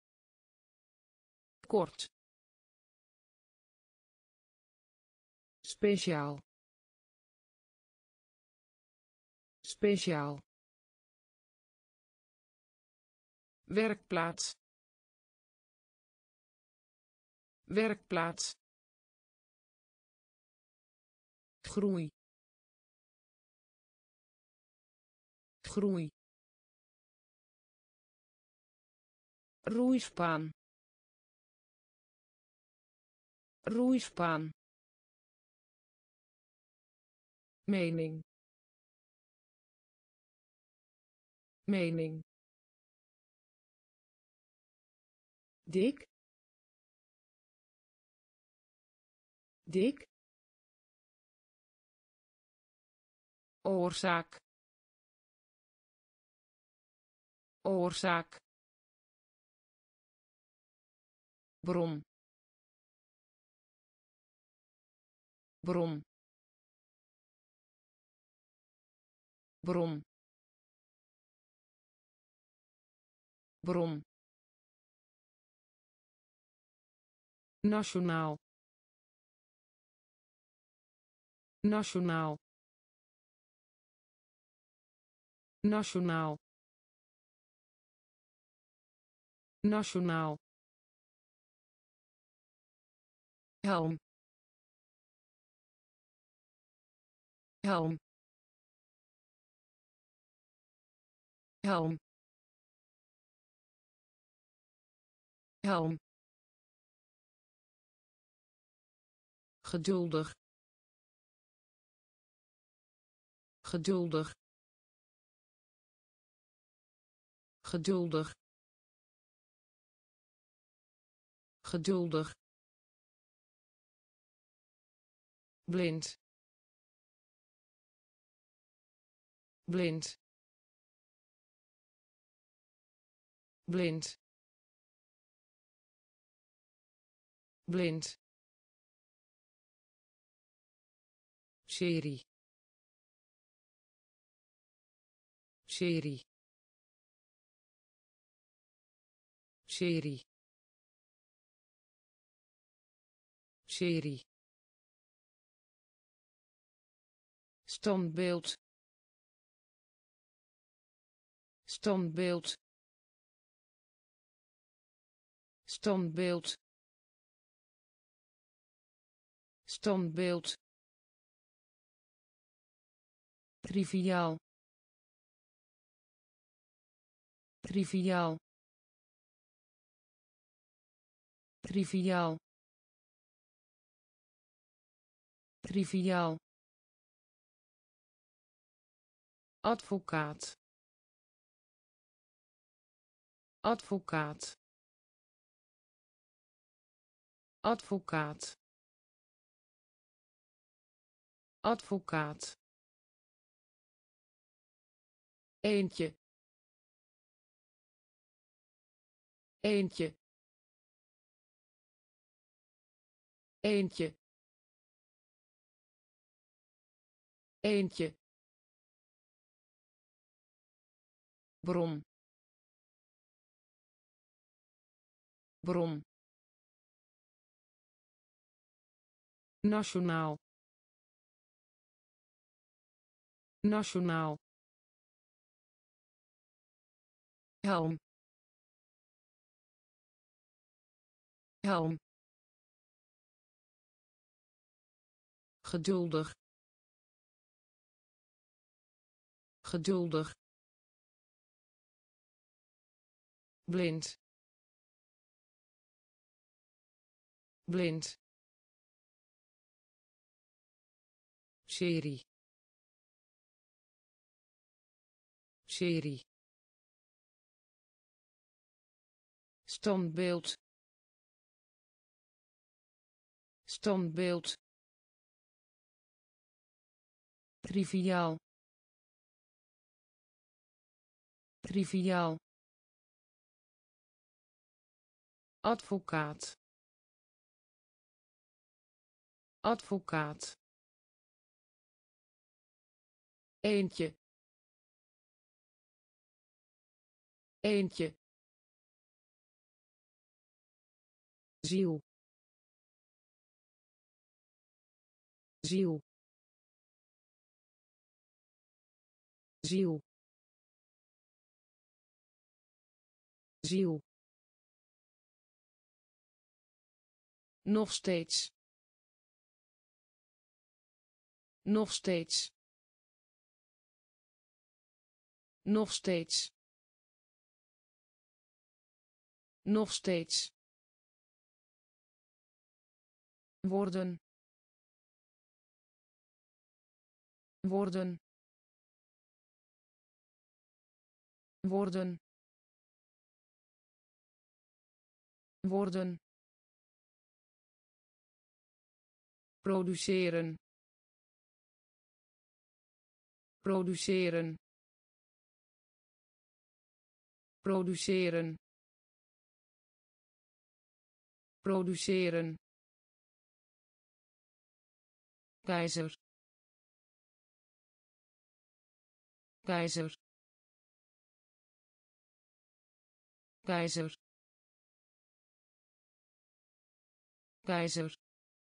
kort, speciaal speciaal werkplaats werkplaats groei groei roeispaan roeispaan mening mening dik dik oorzaak oorzaak bron bron bron bron nationaal nationaal nationaal nationaal helm helm helm helm geduldig geduldig geduldig geduldig blind blind blind blind serie serie serie serie standbeeld standbeeld standbeeld standbeeld triviaal triviaal triviaal triviaal advocaat advocaat advocaat advocaat eentje eentje eentje eentje bron bron nationaal nationaal helm helm geduldig geduldig blind blind serie serie standbeeld standbeeld triviaal triviaal advocaat advocaat eentje eentje ziel ziel, ziel, ziel, nog steeds, nog steeds, nog steeds, nog steeds, worden, worden, worden, worden, produceren, produceren, produceren, produceren, keizer, keizer, keizer, keizer,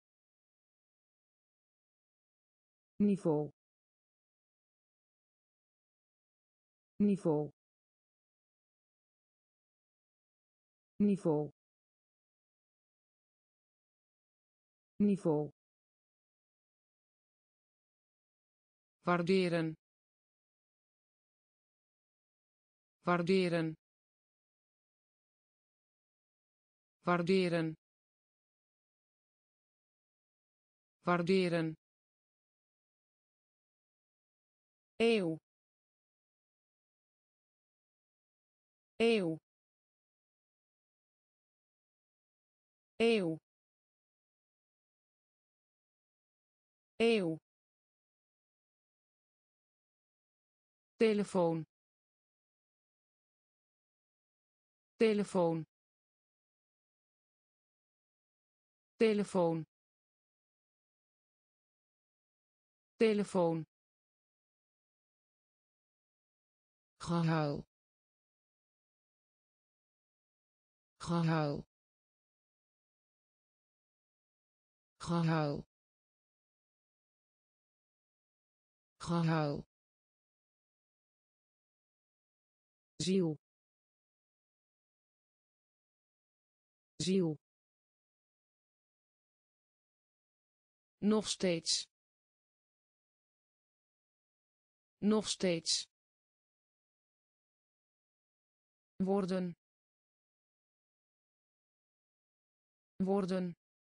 niveau, niveau, niveau, niveau, waarderen, waarderen, waarderen, waarderen, eeuw, eeuw, eeuw, eeuw, telefoon, telefoon, telefoon, telefoon, gehuil, gehuil, gehuil, gehuil, ziel, ziel, nog steeds, nog steeds, worden, worden,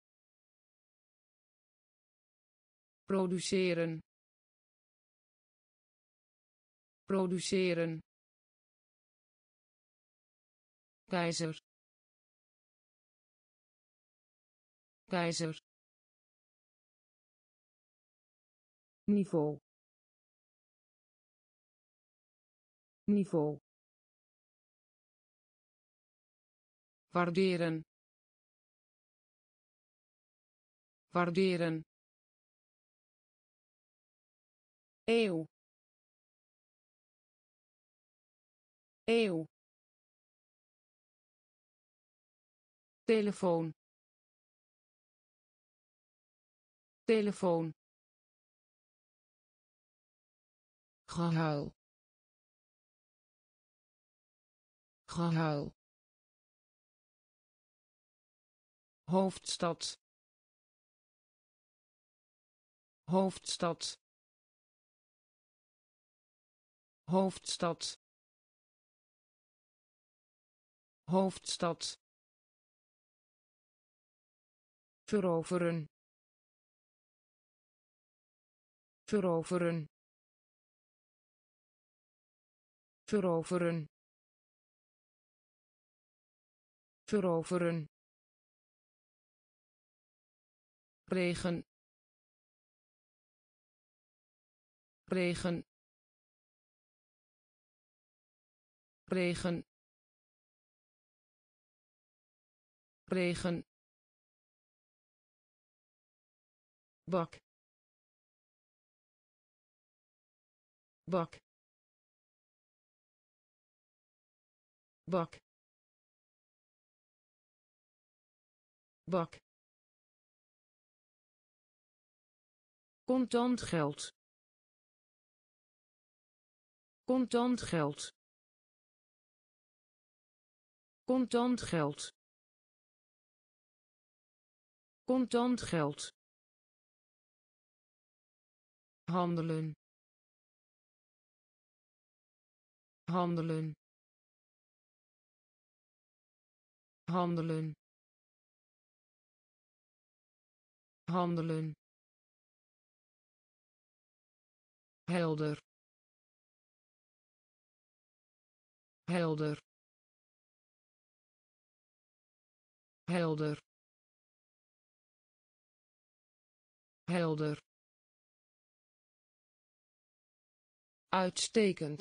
produceren, produceren, keizer, keizer, niveau, niveau, waarderen, waarderen, eeuw, eeuw, telefoon, telefoon, gehuil, gehuil, hoofdstad, hoofdstad, hoofdstad, hoofdstad, veroveren, veroveren, veroveren, veroveren, regen, regen, regen, regen, bak, bak, bak, bak, contant geld, contant geld, contant geld, contant geld, handelen, handelen, handelen, handelen, helder, helder, helder, helder, uitstekend,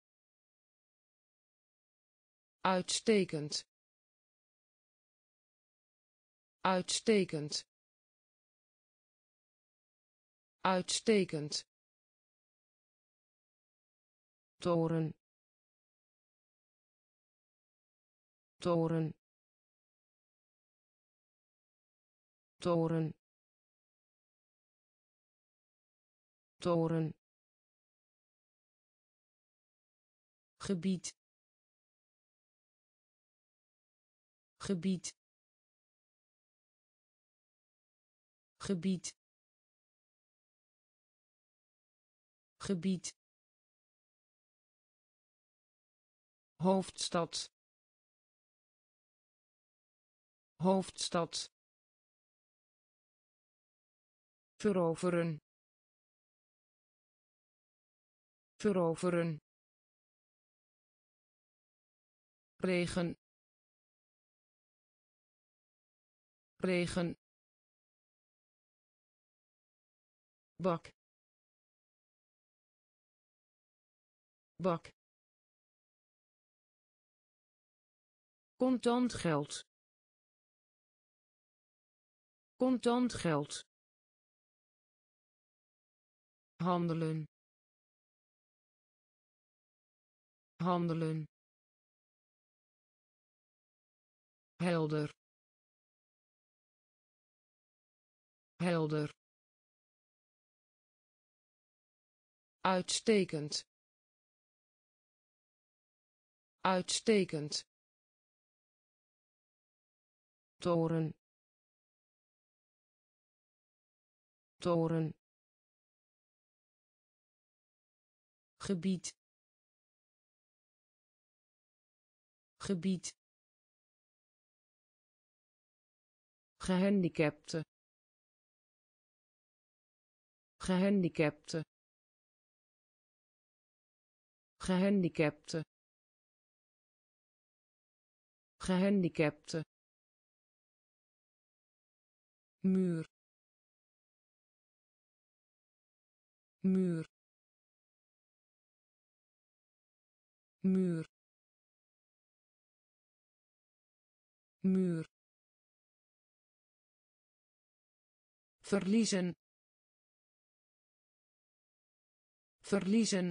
uitstekend, uitstekend, uitstekend, toren, toren, toren, toren, gebied, gebied, gebied, gebied, hoofdstad, hoofdstad, veroveren, veroveren, regen, regen, bak, bak, contant geld, contant geld, handelen, handelen, helder, helder, uitstekend, uitstekend, toren, toren, gebied, gebied, gehandicapte, gehandicapte, gehandicapte, gehandicapte, muur, muur, muur, muur, verliezen, verliezen,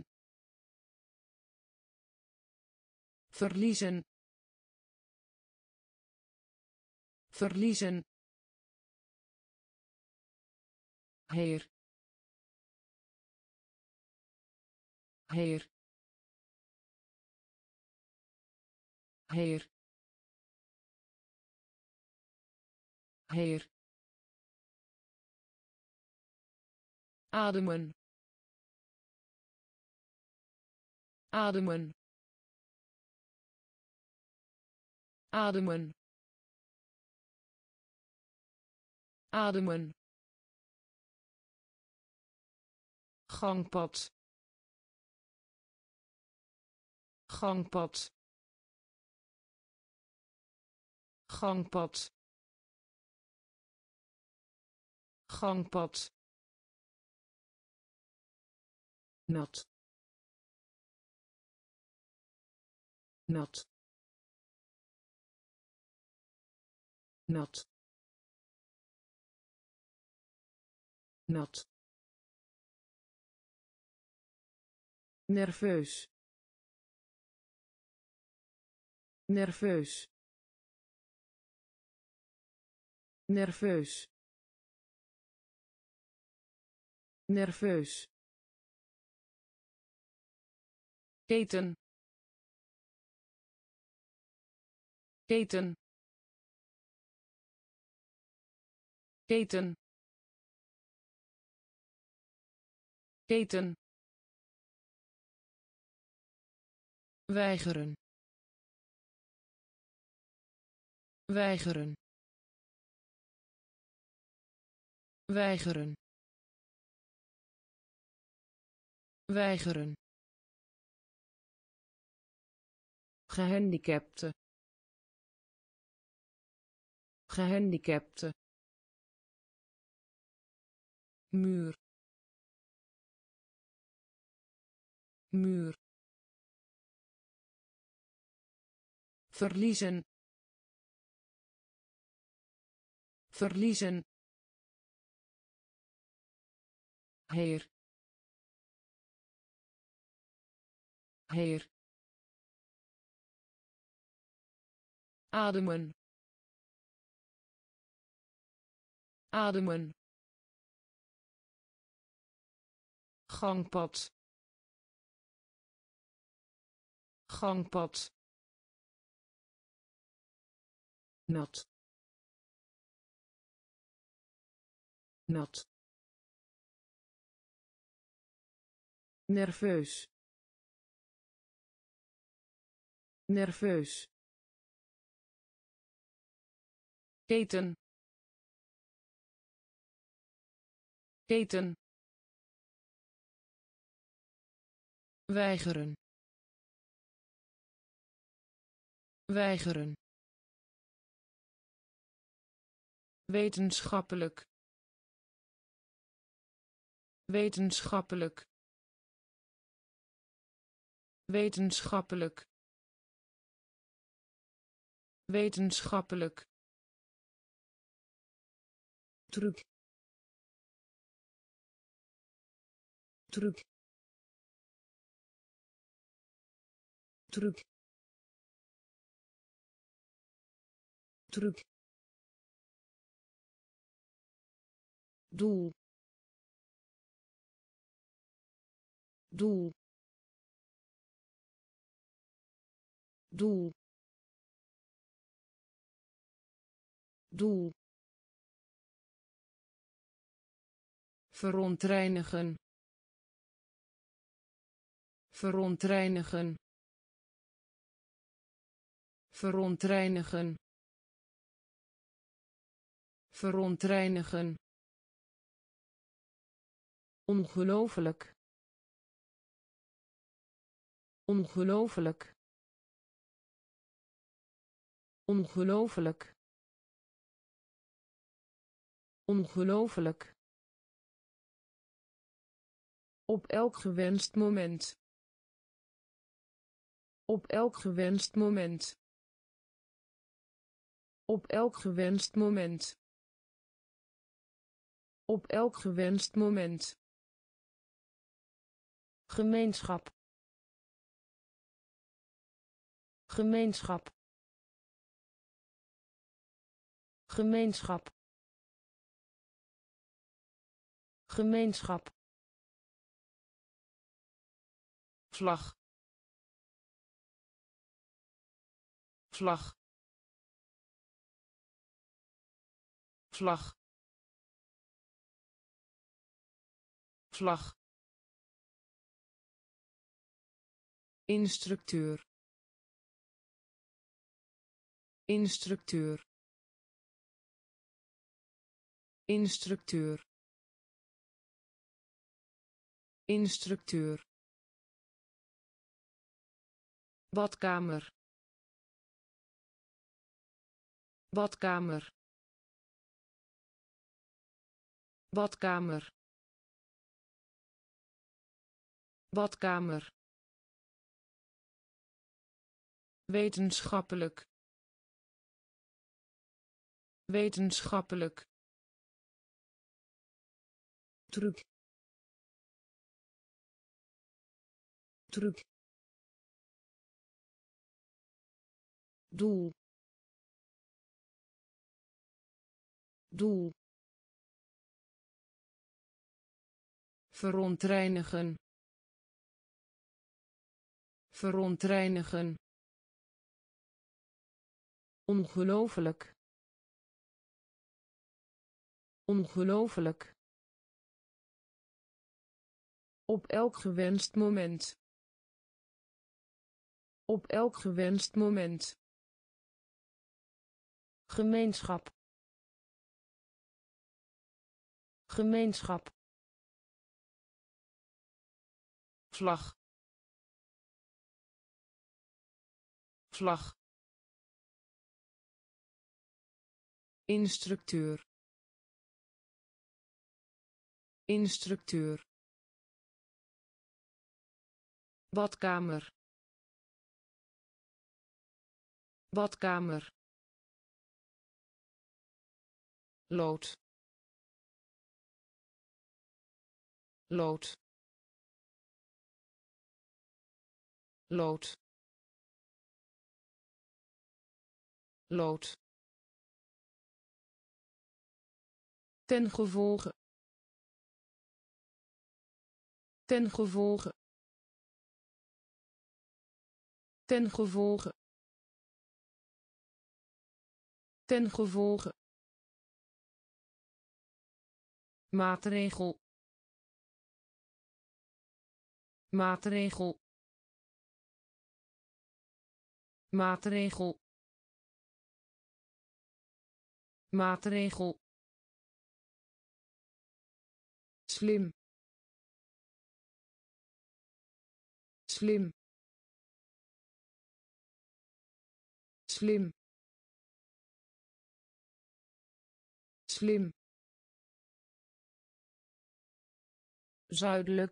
verliezen, verliezen, heer, heer, heer, heer, ademen, ademen, ademen, ademen, gangpad, gangpad, gangpad, gangpad, nat, nat, nat, nat, nerveus, nerveus, nerveus, nerveus, keten, keten, keten, keten, weigeren, weigeren, weigeren, weigeren, gehandicapte, gehandicapte, muur, muur, verliezen, verliezen, heer, heer, ademen, ademen, gangpad, gangpad, nat, nat, nerveus, nerveus, keten, keten, weigeren, weigeren, wetenschappelijk, wetenschappelijk, wetenschappelijk, wetenschappelijk, truc, truc, truc, truc, doel, doel, doel, doel, verontreinigen, verontreinigen, verontreinigen, verontreinigen, ongelooflijk, ongelooflijk, ongelooflijk, ongelooflijk, op elk gewenst moment, op elk gewenst moment, op elk gewenst moment, op elk gewenst moment, gemeenschap, gemeenschap, gemeenschap, gemeenschap, vlag, vlag, vlag, vlag, instructeur, instructeur, instructeur, instructeur, badkamer, badkamer, badkamer, badkamer, wetenschappelijk, wetenschappelijk, truc, truc, doel, doel, verontreinigen, verontreinigen, ongelooflijk, ongelooflijk, op elk gewenst moment, op elk gewenst moment, gemeenschap, gemeenschap, vlag, vlag, instructeur, instructeur, badkamer, badkamer, lood, lood, lood, lood, ten gevolge, ten gevolge, ten gevolge, ten gevolge, maatregel, maatregel, maatregel, maatregel, slim, slim, slim, slim, zuidelijk,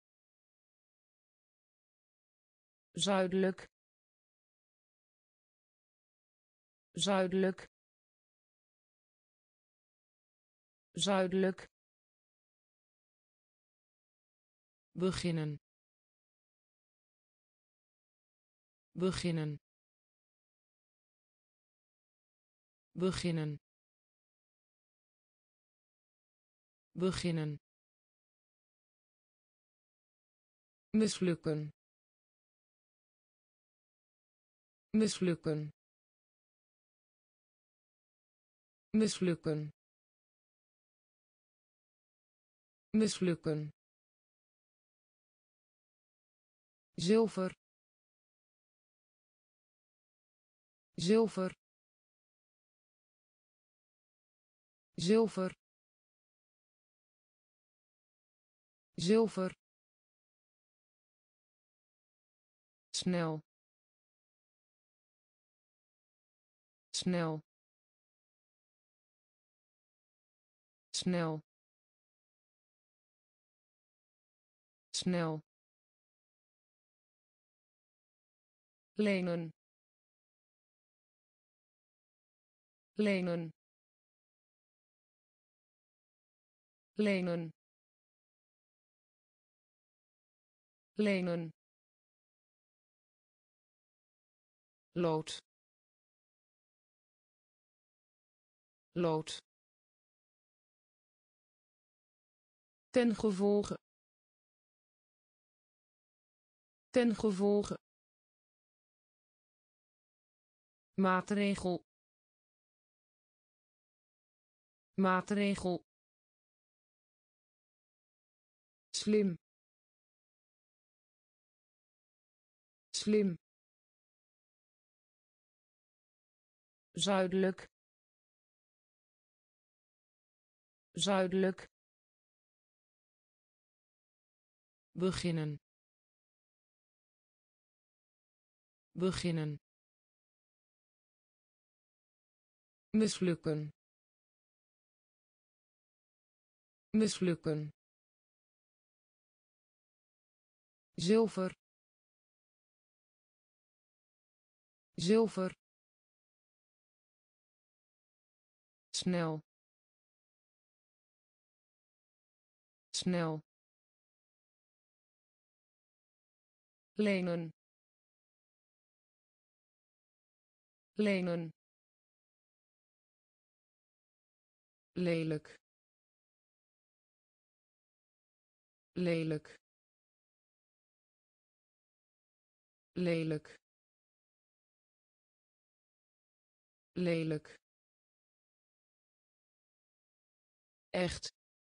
zuidelijk, zuidelijk, zuidelijk, beginnen, beginnen, beginnen, beginnen, mislukken, mislukken, mislukken, mislukken, zilver, zilver, zilver, zilver, snel, snel, snel, snel, lenen, lenen, lenen, lenen, lood, lood, ten gevolge, ten gevolge, maatregel, maatregel, slim, slim, zuidelijk, zuidelijk, beginnen, beginnen, mislukken, mislukken, zilver, zilver, snel, snel, lenen, lenen, lelijk, lelijk, lelijk, lelijk, echt,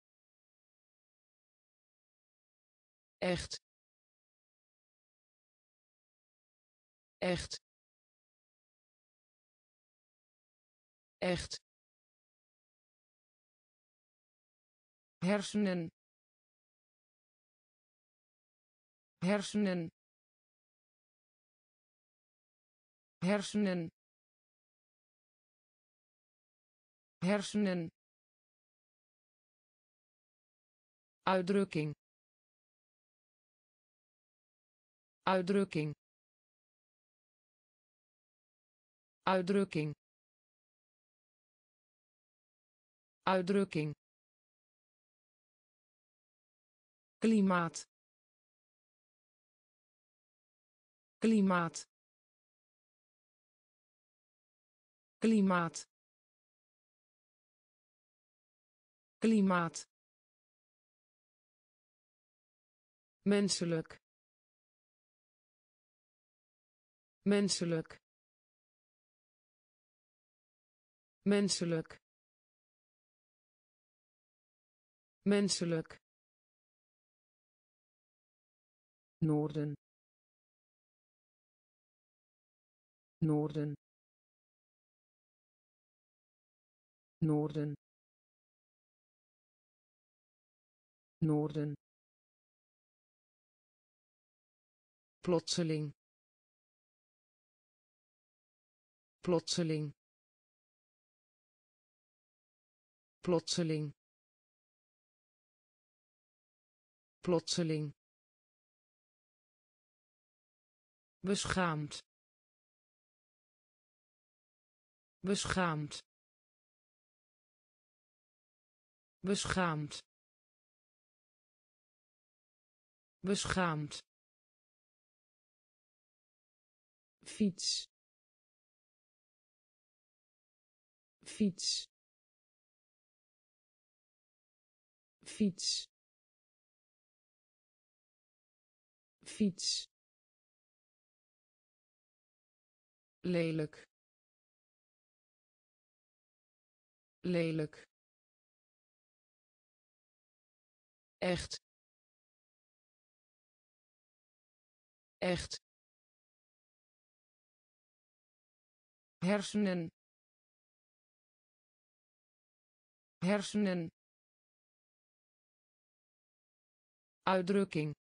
echt, echt, echt, hersenen, hersenen, hersenen, hersenen, uitdrukking, uitdrukking, uitdrukking, uitdrukking, klimaat, klimaat, klimaat, klimaat, menselijk, menselijk, menselijk, menselijk, noorden, noorden, noorden, noorden, plotseling, plotseling, plotseling, plotseling, beschaamd, beschaamd, beschaamd, beschaamd, fiets, fiets, fiets, fiets, lelijk, lelijk, echt, echt, hersenen, hersenen, uitdrukking,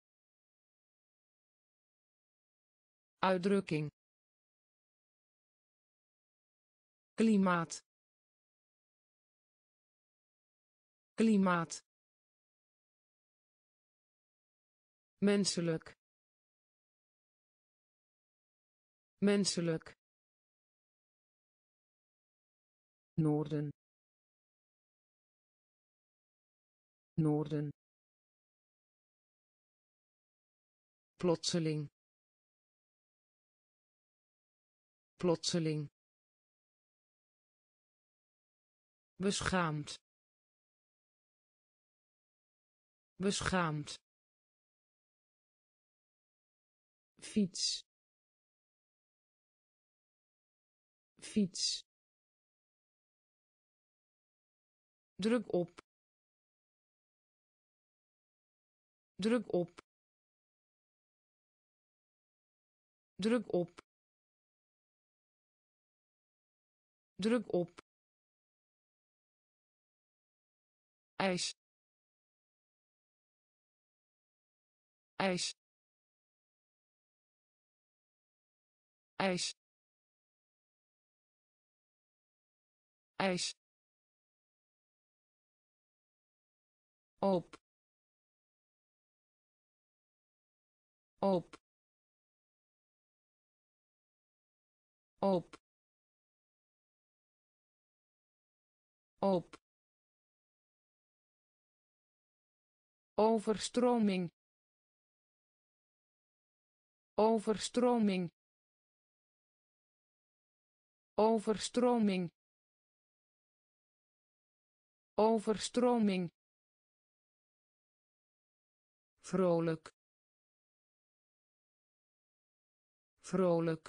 uitdrukking, klimaat, klimaat, menselijk, menselijk, noorden, noorden, plotseling, plotseling, beschaamd, beschaamd, fiets, fiets, druk op, druk op, druk op, druk op, ijs, ijs, ijs, ijs, op, op, op, op, overstroming, overstroming, overstroming, overstroming, vrolijk vrolijk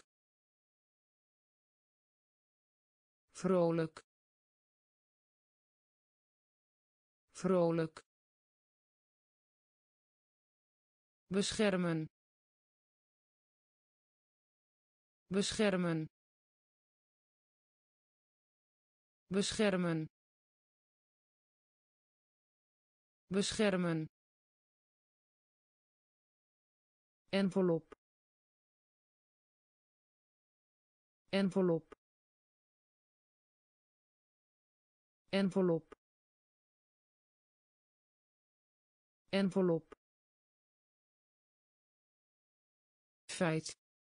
vrolijk vrolijk beschermen beschermen beschermen beschermen envelop envelop envelop envelop feit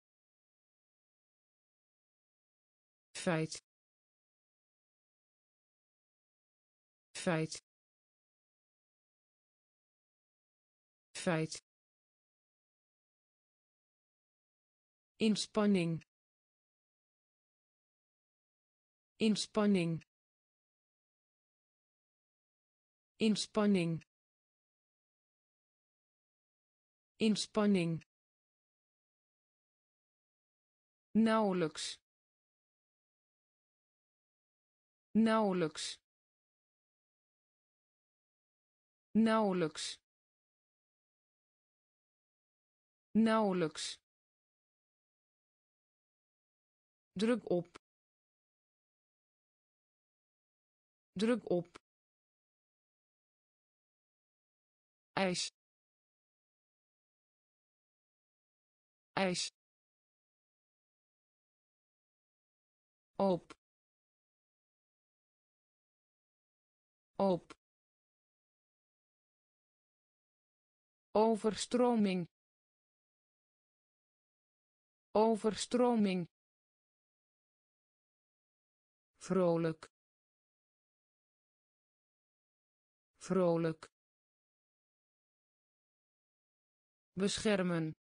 feit feit feit inspanning inspanning inspanning inspanning nauwelijks nauwelijks nauwelijks nauwelijks druk op druk op ijs ijs op op overstroming overstroming vrolijk vrolijk beschermen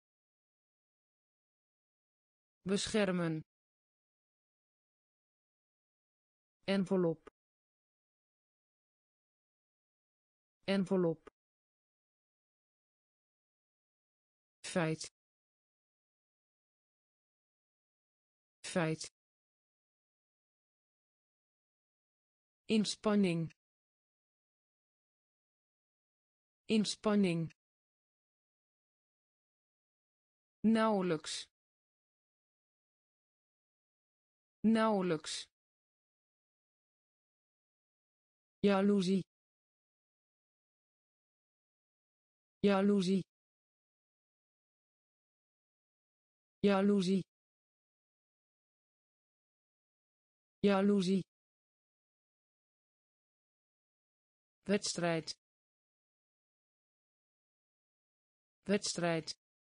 beschermen envelop envelop feit feit inspanning inspanning nauwelijks nauwelijks jaloezie jaloezie jaloezie jaloezie wedstrijd wedstrijd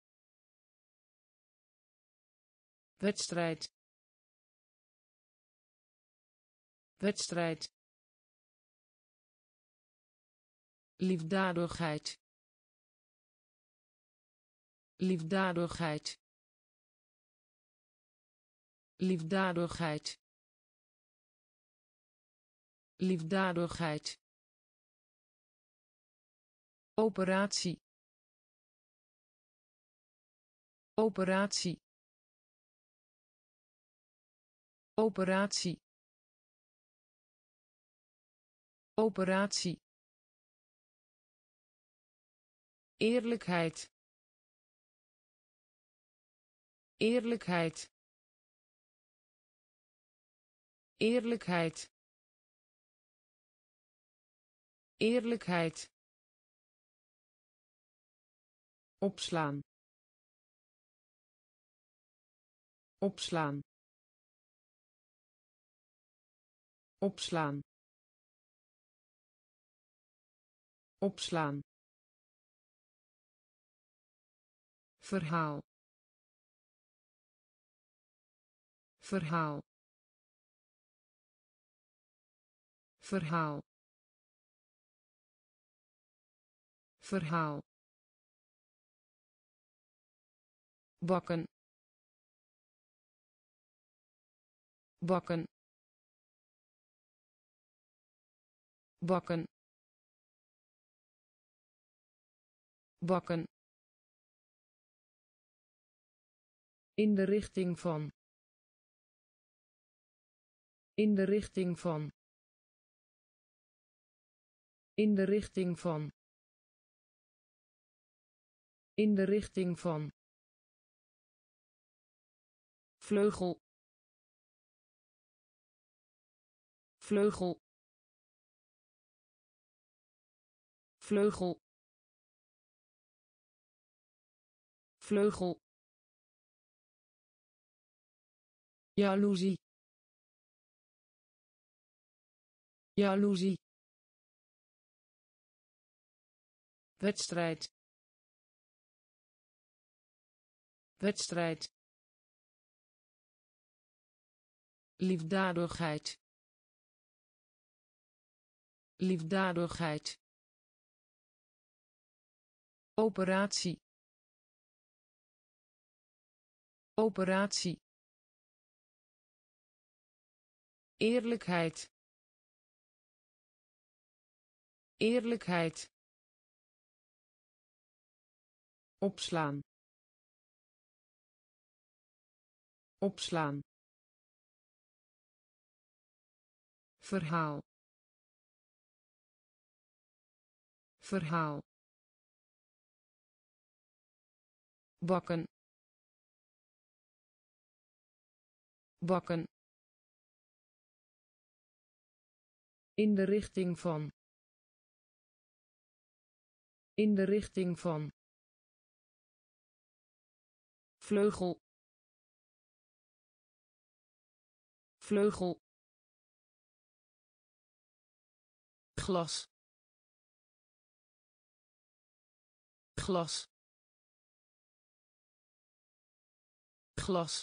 wedstrijd wedstrijd liefdadigheid liefdadigheid liefdadigheid liefdadigheid operatie operatie operatie operatie eerlijkheid eerlijkheid eerlijkheid eerlijkheid opslaan opslaan opslaan opslaan verhaal verhaal verhaal verhaal bakken bakken bakken bakken, in de richting van, in de richting van, in de richting van, in de richting van, vleugel, vleugel, vleugel, vleugel, jaloezie, jaloezie, wedstrijd, wedstrijd, liefdadigheid, liefdadigheid, operatie, operatie, eerlijkheid, eerlijkheid, opslaan, opslaan, verhaal, verhaal, bakken, bakken, in de richting van, in de richting van, vleugel, vleugel, glas, glas, glas,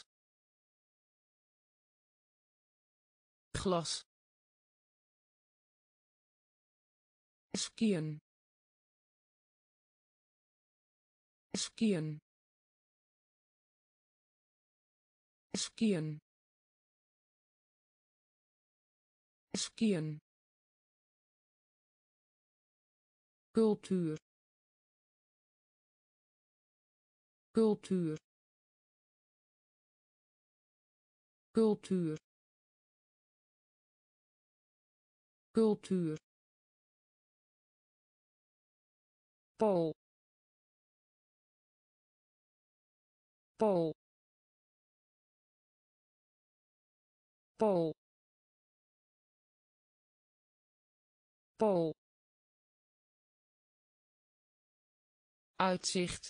glas, skiën, skiën, skiën, skiën, cultuur, cultuur, cultuur, cultuur, Pool, Pool, Pool, Pool, uitzicht,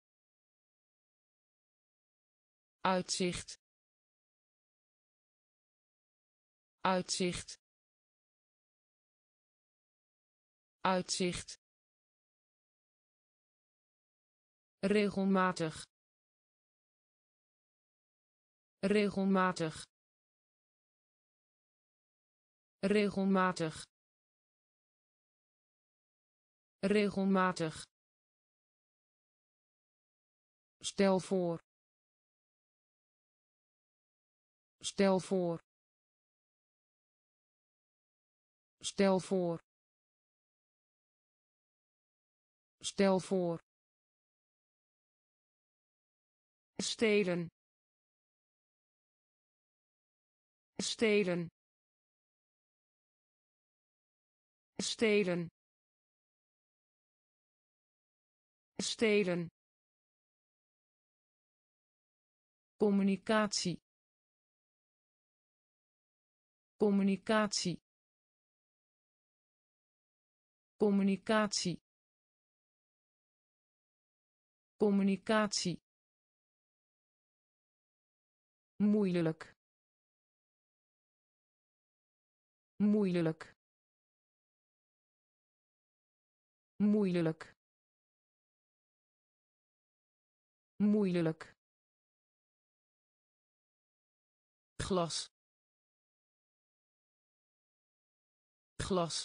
uitzicht, uitzicht, uitzicht, regelmatig, regelmatig, regelmatig, regelmatig, stel voor, stel voor, stel voor, stel voor, stelen, stelen, stelen, stelen, communicatie, communicatie, communicatie, communicatie, moeilijk, moeilijk, moeilijk, moeilijk, glas, glas,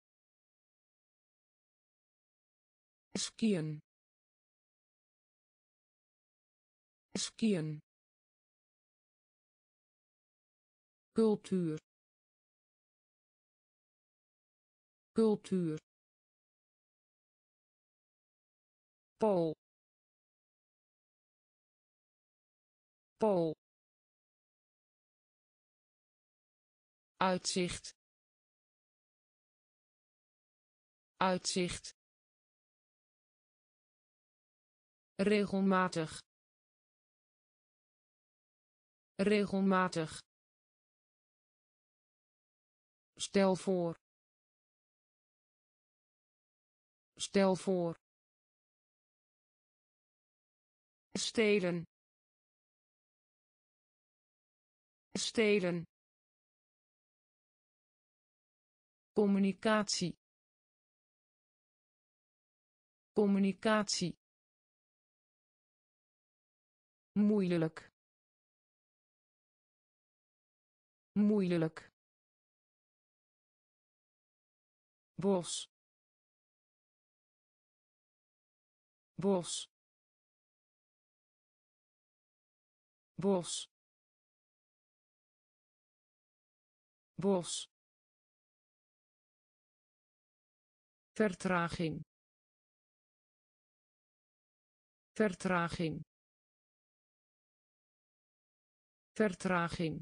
skiën, skiën, cultuur, cultuur, Pool. Pool. Uitzicht. Uitzicht. Regelmatig. Regelmatig. Stel voor. Stel voor. Stelen. Stelen. Communicatie. Communicatie. Moeilijk. Moeilijk. Bos. Bos. Bos. Bos. Vertraging. Vertraging. Vertraging.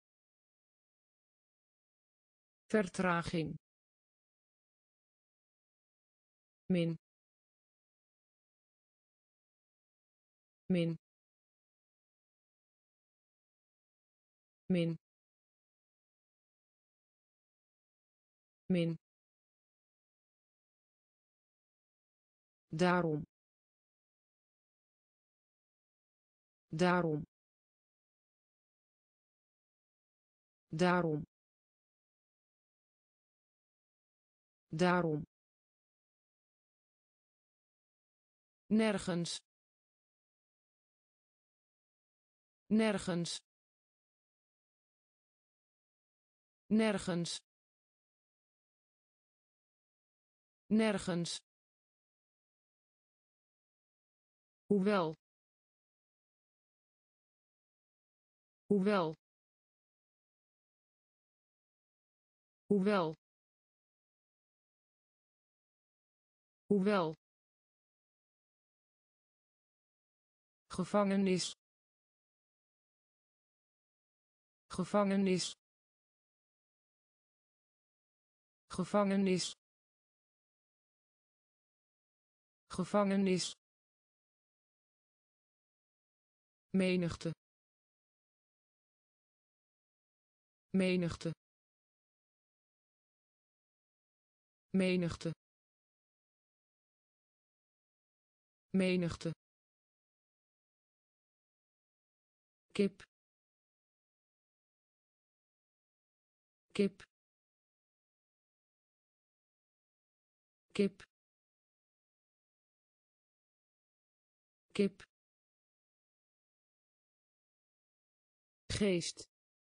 Vertraging. Min. Min. Min. Min. Daarom. Daarom. Daarom. Daarom. Nergens. Nergens. Nergens. Nergens. Hoewel. Hoewel. Hoewel. Hoewel. Gevangenis. Gevangenis. Gevangenis. Gevangenis. Menigte. Menigte. Menigte. Menigte. Kip. Kip. Kip. Kip. Geest.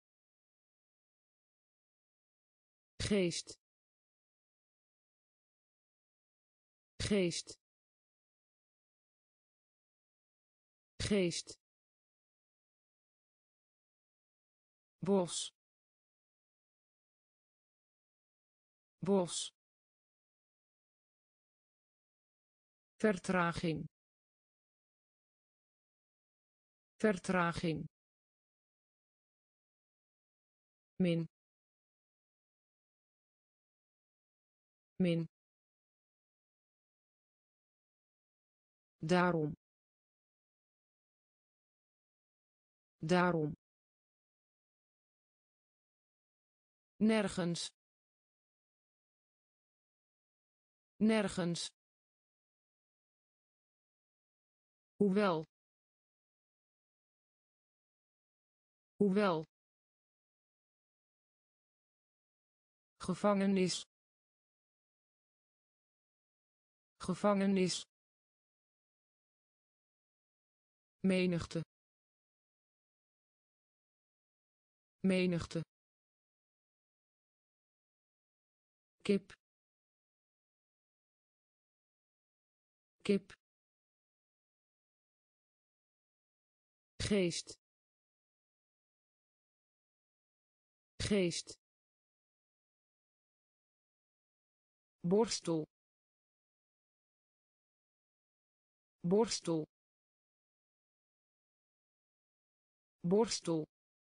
Geest. Geest. Geest. Bos. Bos. Vertraging. Vertraging. Min. Min. Daarom. Daarom. Nergens. Nergens. Hoewel. Hoewel. Gevangenis. Gevangenis. Menigte. Menigte. Kip. Kip. Geest. Geest. Borstel. borstel borstel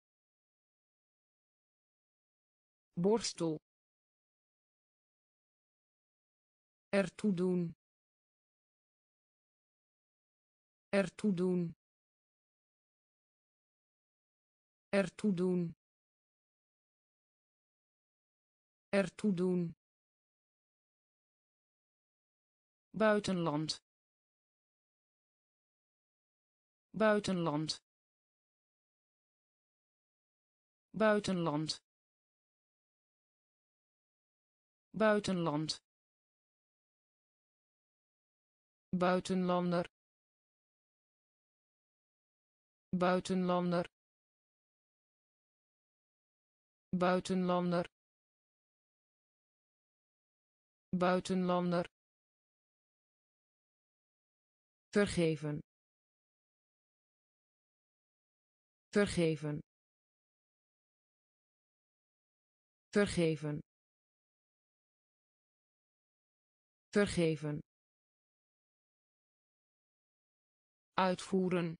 borstel ertoe doen ertoe doen ertoe doen ertoe doen buitenland buitenland buitenland buitenland buitenlander buitenlander buitenlander buitenlander vergeven vergeven vergeven vergeven uitvoeren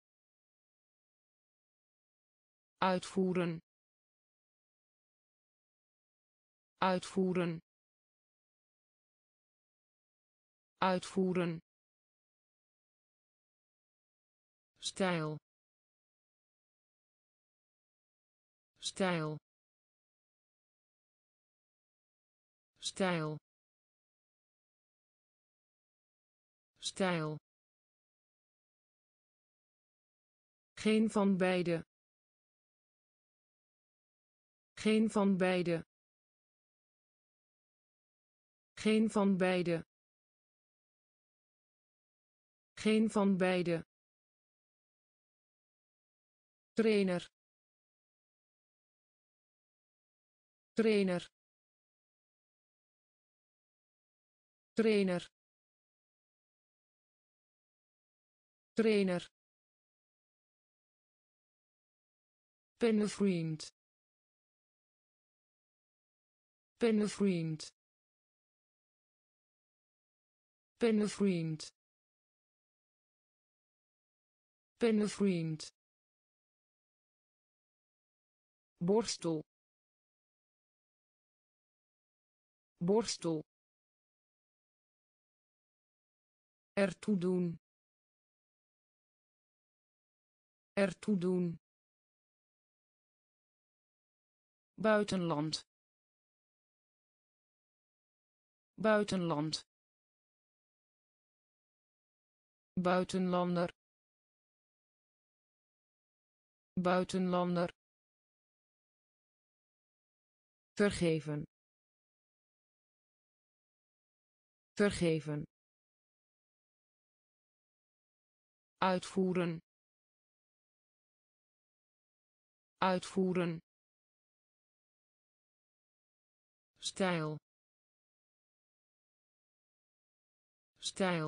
uitvoeren uitvoeren uitvoeren stijl stijl stijl stijl geen van beide geen van beide geen van beide geen van beide trainer trainer trainer trainer pennenvriend pennenvriend pennenvriend pennenvriend borstel borstel ertoe doen ertoe doen buitenland buitenland buitenlander buitenlander vergeven vergeven uitvoeren uitvoeren stijl stijl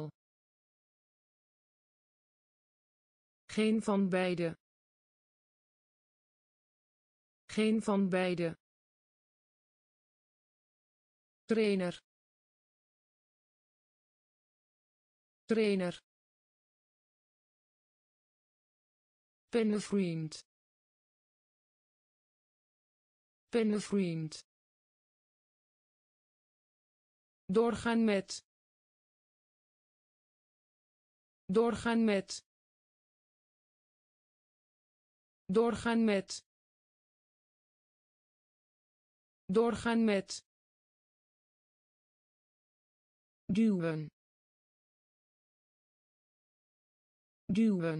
geen van beide geen van beide trainer trainer pennenvriend pennenvriend doorgaan met doorgaan met doorgaan met doorgaan met duwen duwen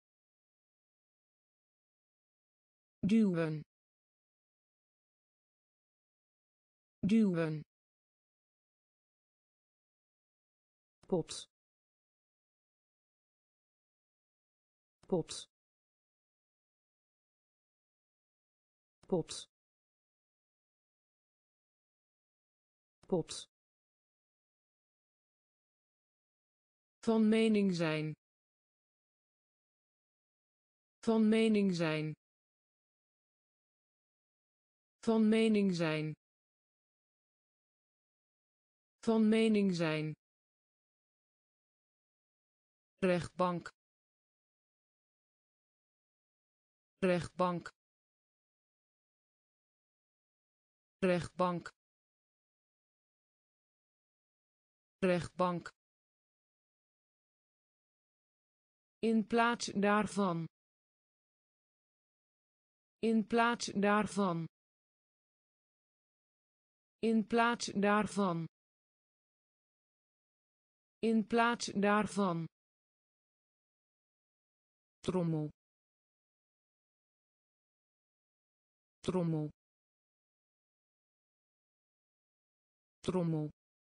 duwen duwen pot pot pot pot van mening zijn van mening zijn van mening zijn van mening zijn rechtbank rechtbank rechtbank rechtbank in plaats daarvan in plaats daarvan in plaats daarvan in plaats daarvan trommel trommel trommel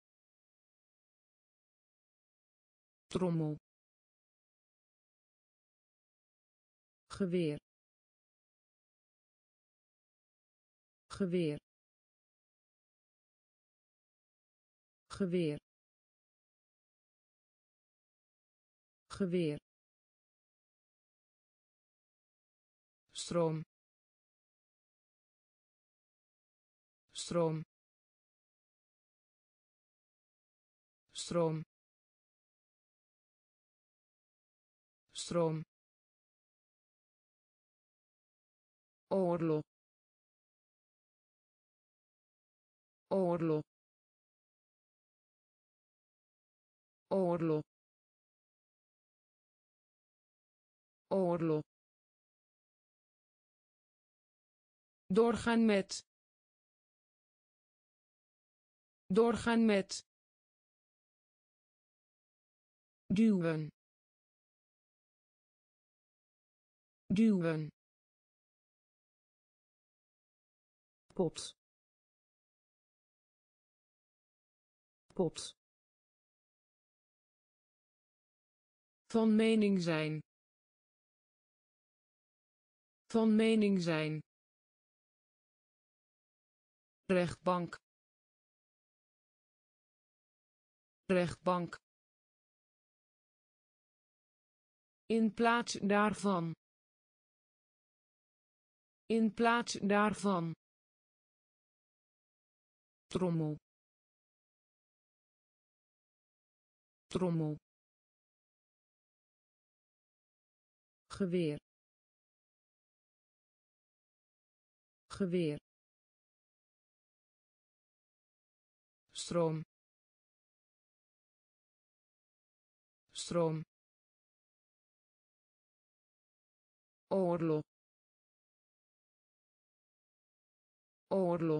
trommel geweer geweer geweer geweer stroom stroom stroom stroom oorlog oorlog oorlog oorlog doorgaan met doorgaan met duwen duwen pot pot van mening zijn van mening zijn rechtbank rechtbank in plaats daarvan in plaats daarvan trommel trommel geweer geweer stroom stroom oorlog oorlog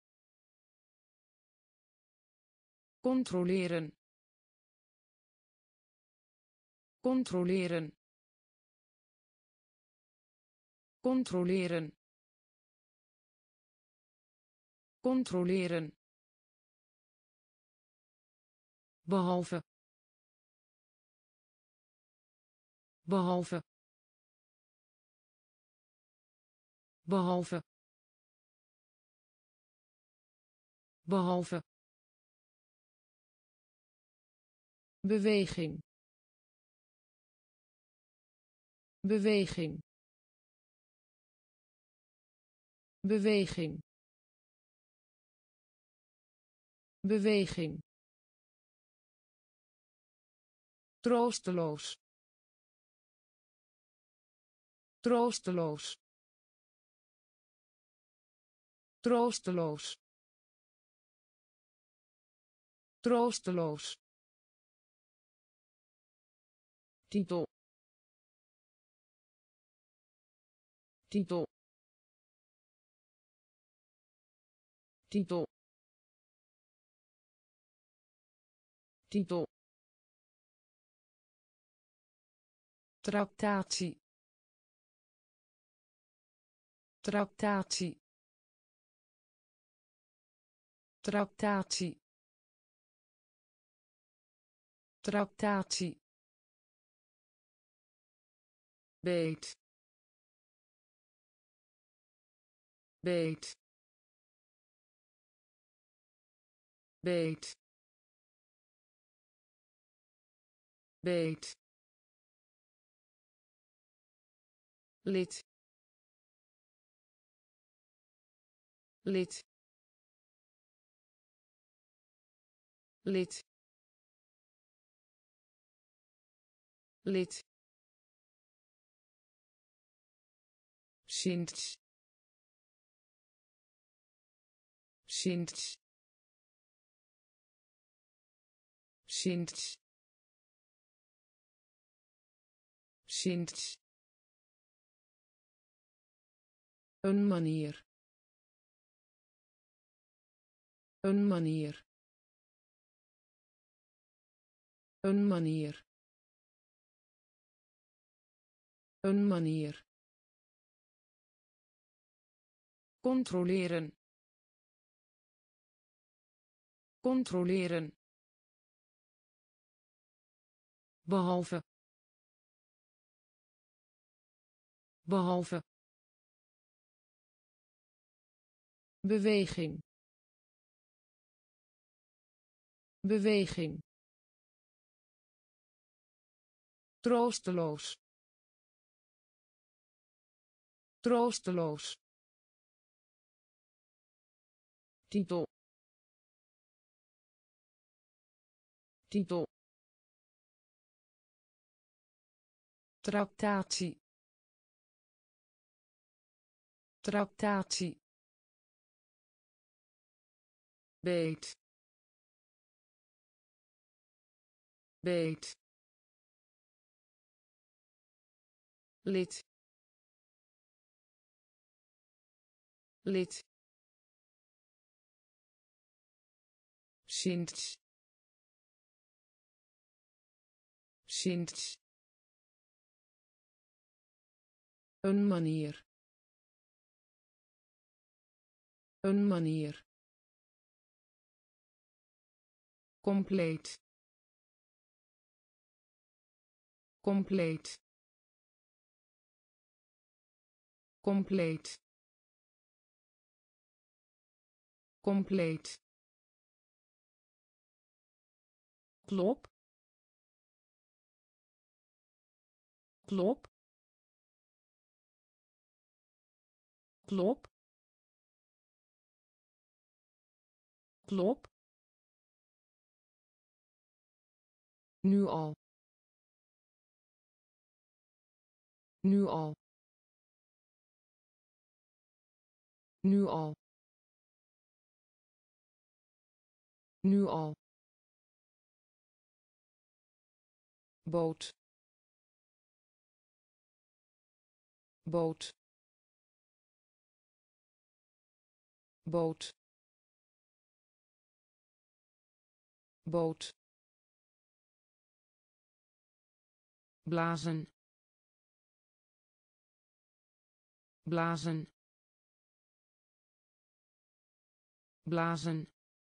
controleren controleren controleren controleren behalve behalve behalve behalve beweging beweging beweging beweging troosteloos troosteloos troosteloos troosteloos titel titel titel titel tractatie tractatie tractatie tractatie beet beet beet beet lid lid lid lid sinds sinds sinds sinds een manier een manier een manier een manier controleren controleren behalve behalve beweging beweging troosteloos troosteloos titel titel tractatie tractatie beet beet lid lid sinds sinds een manier een manier compleet compleet compleet compleet klop klop klop klop nu al nu al nu al nu al boot boot boot boot blazen blazen blazen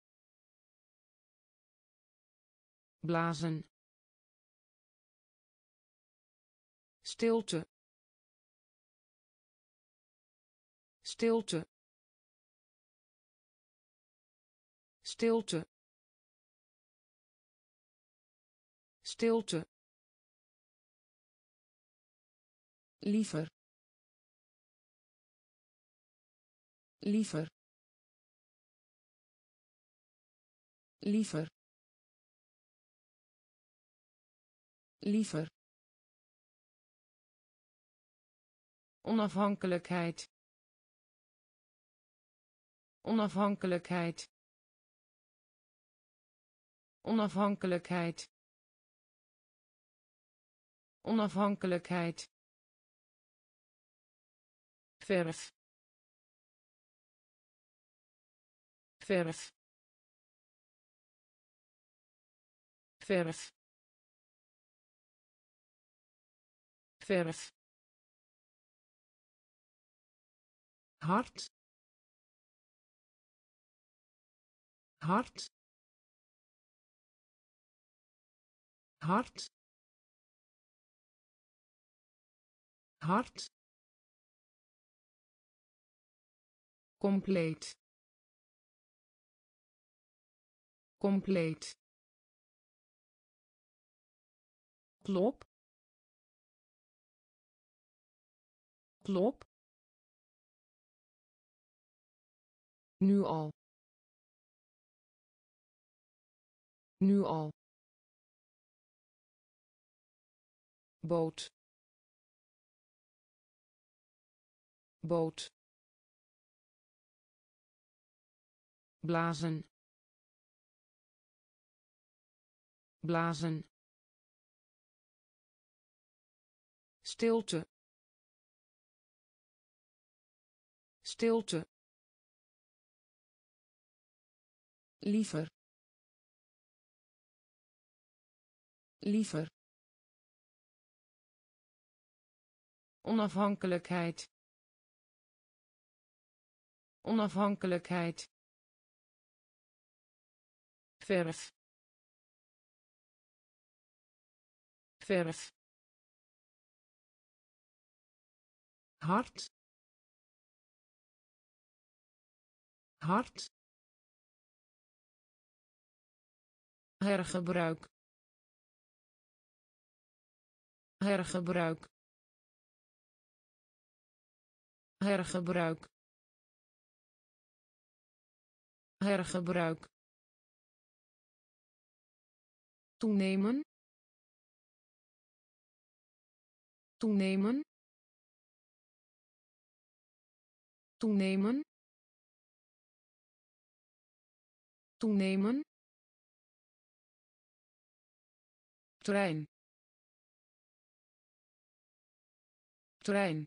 blazen stilte stilte stilte stilte liever liever liever liever onafhankelijkheid onafhankelijkheid onafhankelijkheid onafhankelijkheid verf verf verf verf hart hart hart hart compleet compleet klop klop nu al nu al boot boot blazen blazen stilte stilte liever liever onafhankelijkheid onafhankelijkheid verf verf hard hard hergebruik hergebruik hergebruik hergebruik toenemen toenemen toenemen toenemen trein trein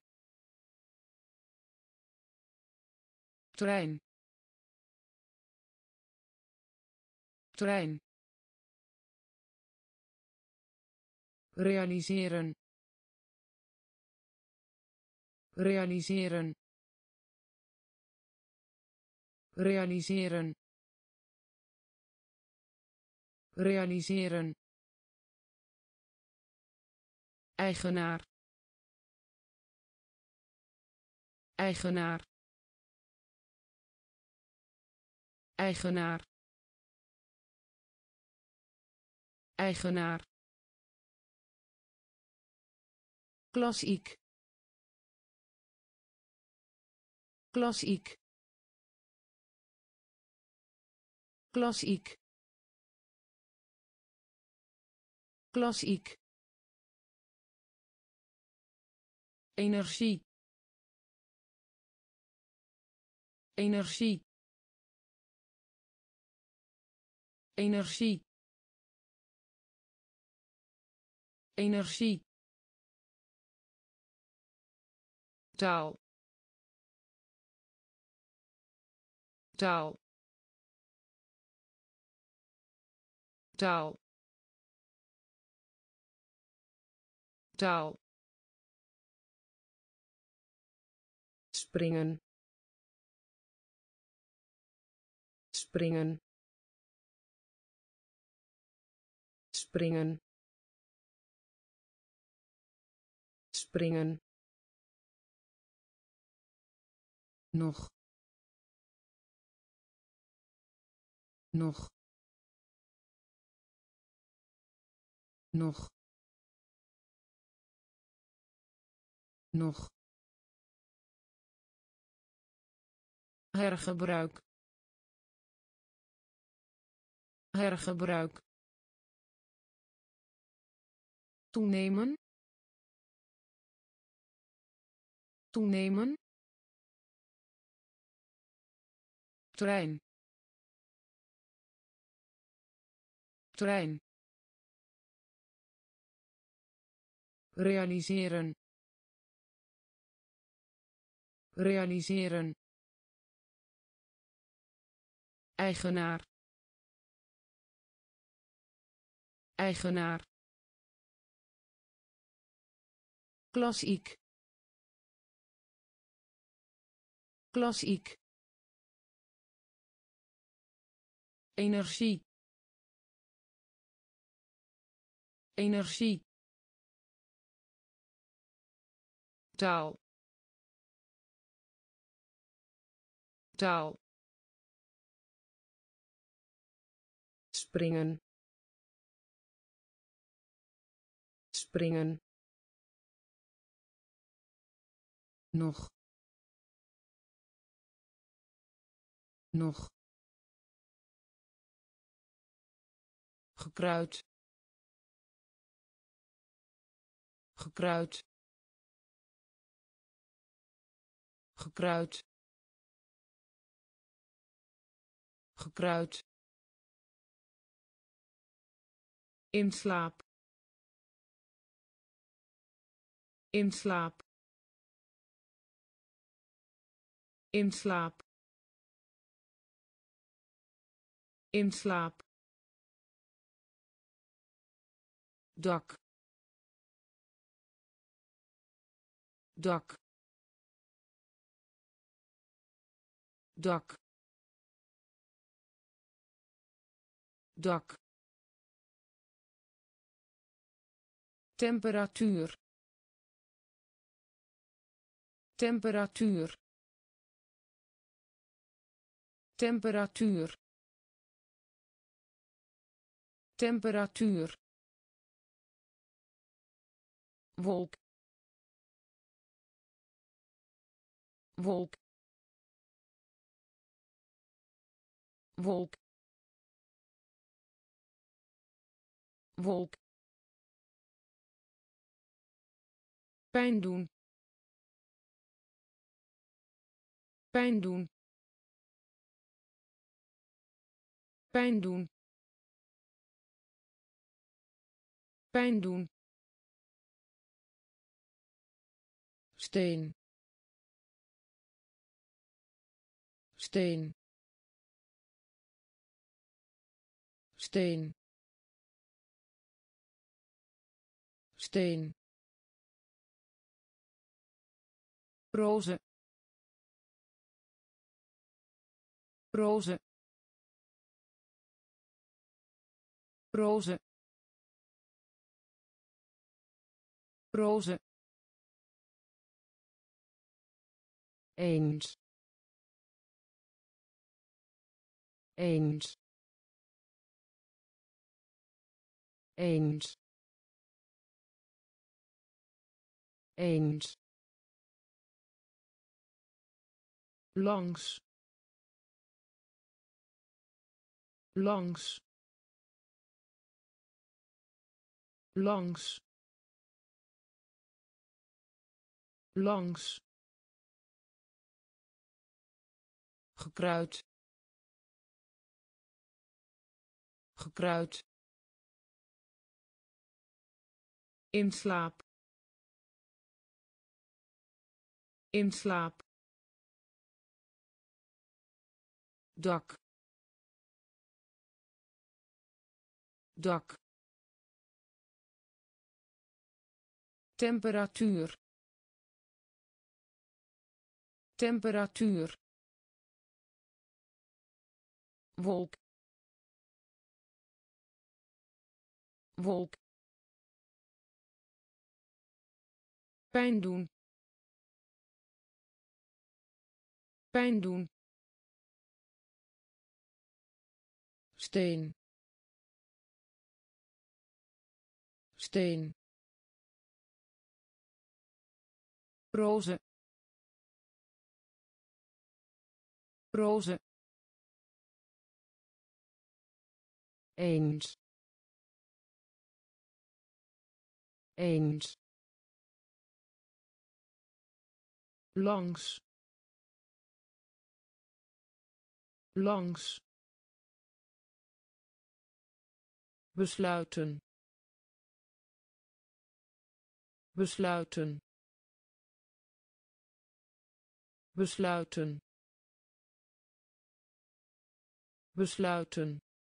trein trein realiseren realiseren realiseren realiseren eigenaar eigenaar eigenaar eigenaar klassiek klassiek klassiek klassiek energie energie energie energie taal taal taal taal springen springen springen springen nog nog nog nog hergebruik hergebruik toenemen toenemen trein trein realiseren realiseren eigenaar eigenaar klassiek klassiek energie energie taal taal springen springen nog nog gekruid gekruid gekruid gekruid in slaap in slaap in slaap in slaap dak dak dak dak temperatuur temperatuur temperatuur temperatuur wolk wolk wolk wolk pijn doen pijn doen pijn doen pijn doen steen steen steen steen roze roze roze roze eens eens eens eens langs langs langs langs gekruid gekruid in slaap in slaap dak dak temperatuur temperatuur wolk wolk pijn doen pijn doen steen steen roze roze eens eens langs langs besluiten besluiten besluiten besluiten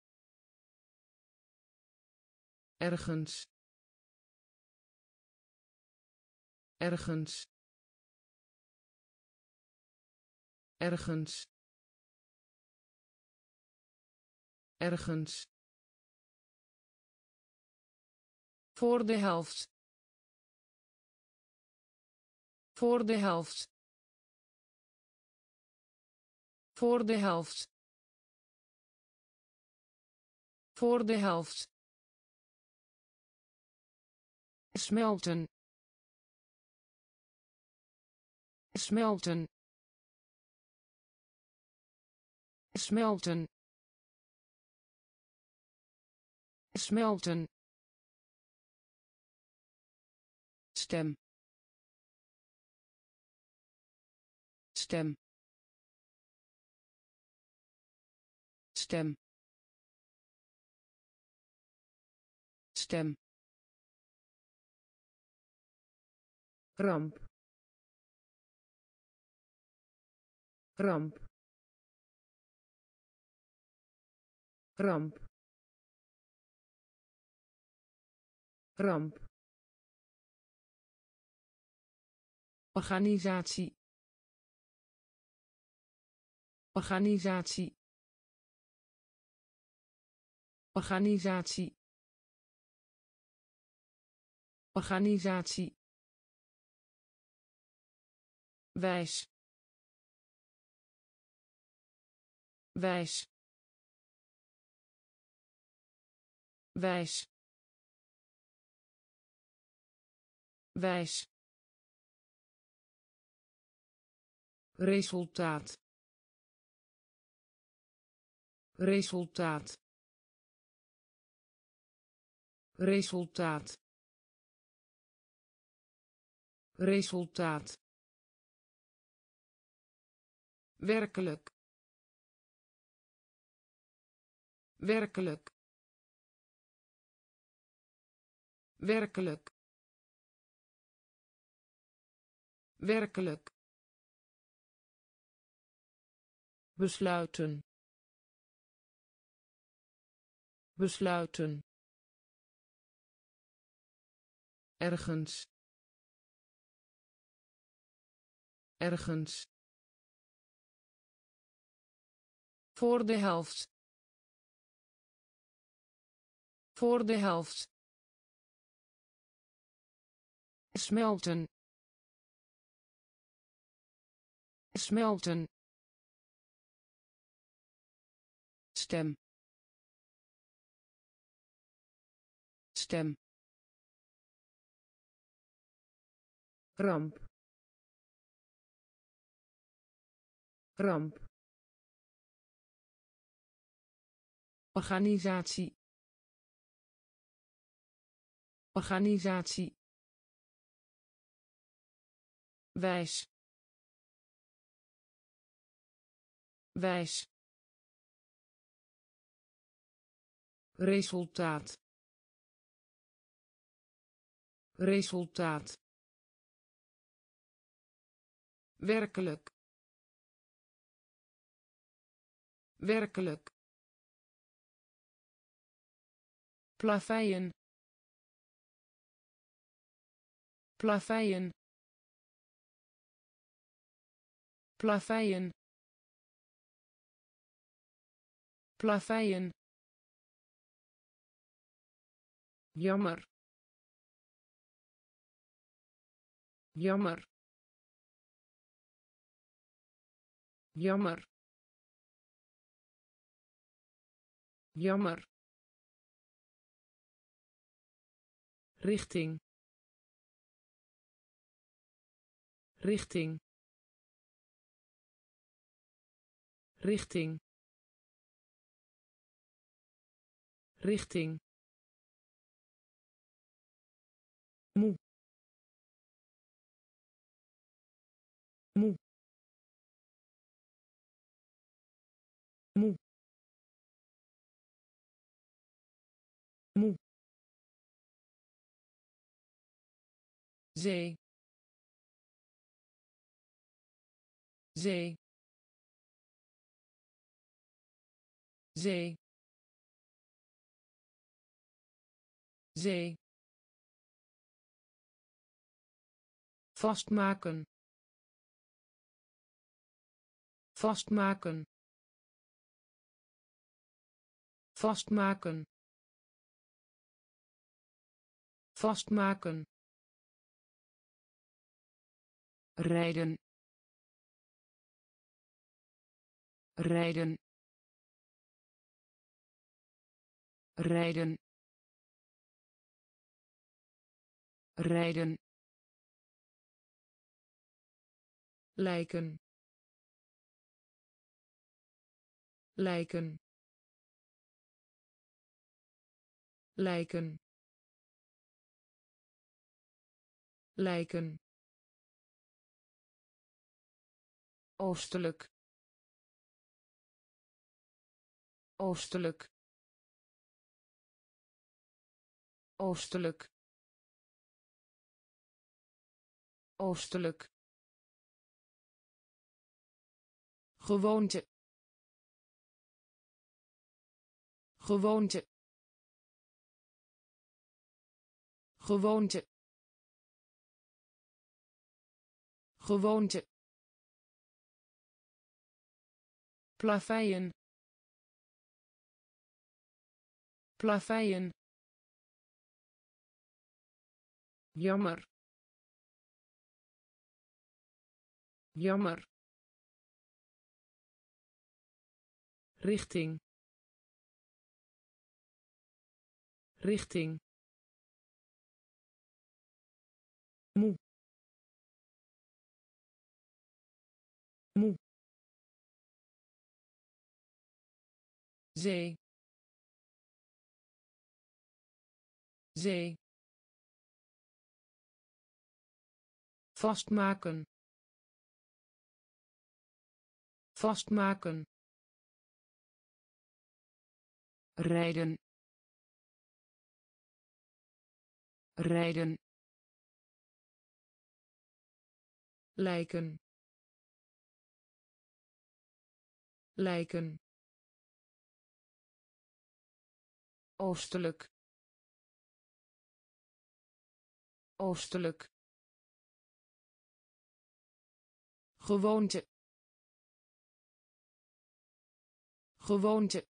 ergens ergens ergens ergens voor de helft voor de helft voor de helft voor de helft smelten smelten smelten smelten stem stem stem stem ramp ramp ramp ramp organisatie organisatie organisatie organisatie wijs wijs wijs wijs resultaat resultaat resultaat resultaat werkelijk werkelijk werkelijk werkelijk besluiten besluiten ergens ergens voor de helft voor de helft smelten smelten stem stem ramp ramp organisatie organisatie wijs wijs resultaat resultaat werkelijk werkelijk plaveien plaveien plaveien plaveien jammer jammer jammer jammer richting richting richting richting moe moe moe moe zee zee zee zee vastmaken vastmaken vastmaken vastmaken rijden rijden rijden rijden lijken lijken lijken lijken, oostelijk, oostelijk, oostelijk, oostelijk, gewoonte, gewoonte, gewoonte, gewoonte, plaveien, plaveien, jammer, jammer, richting, richting, moe, moe, zee, zee, vastmaken, vastmaken, rijden, rijden, lijken, lijken, oostelijk, oostelijk, gewoonte, gewoonte,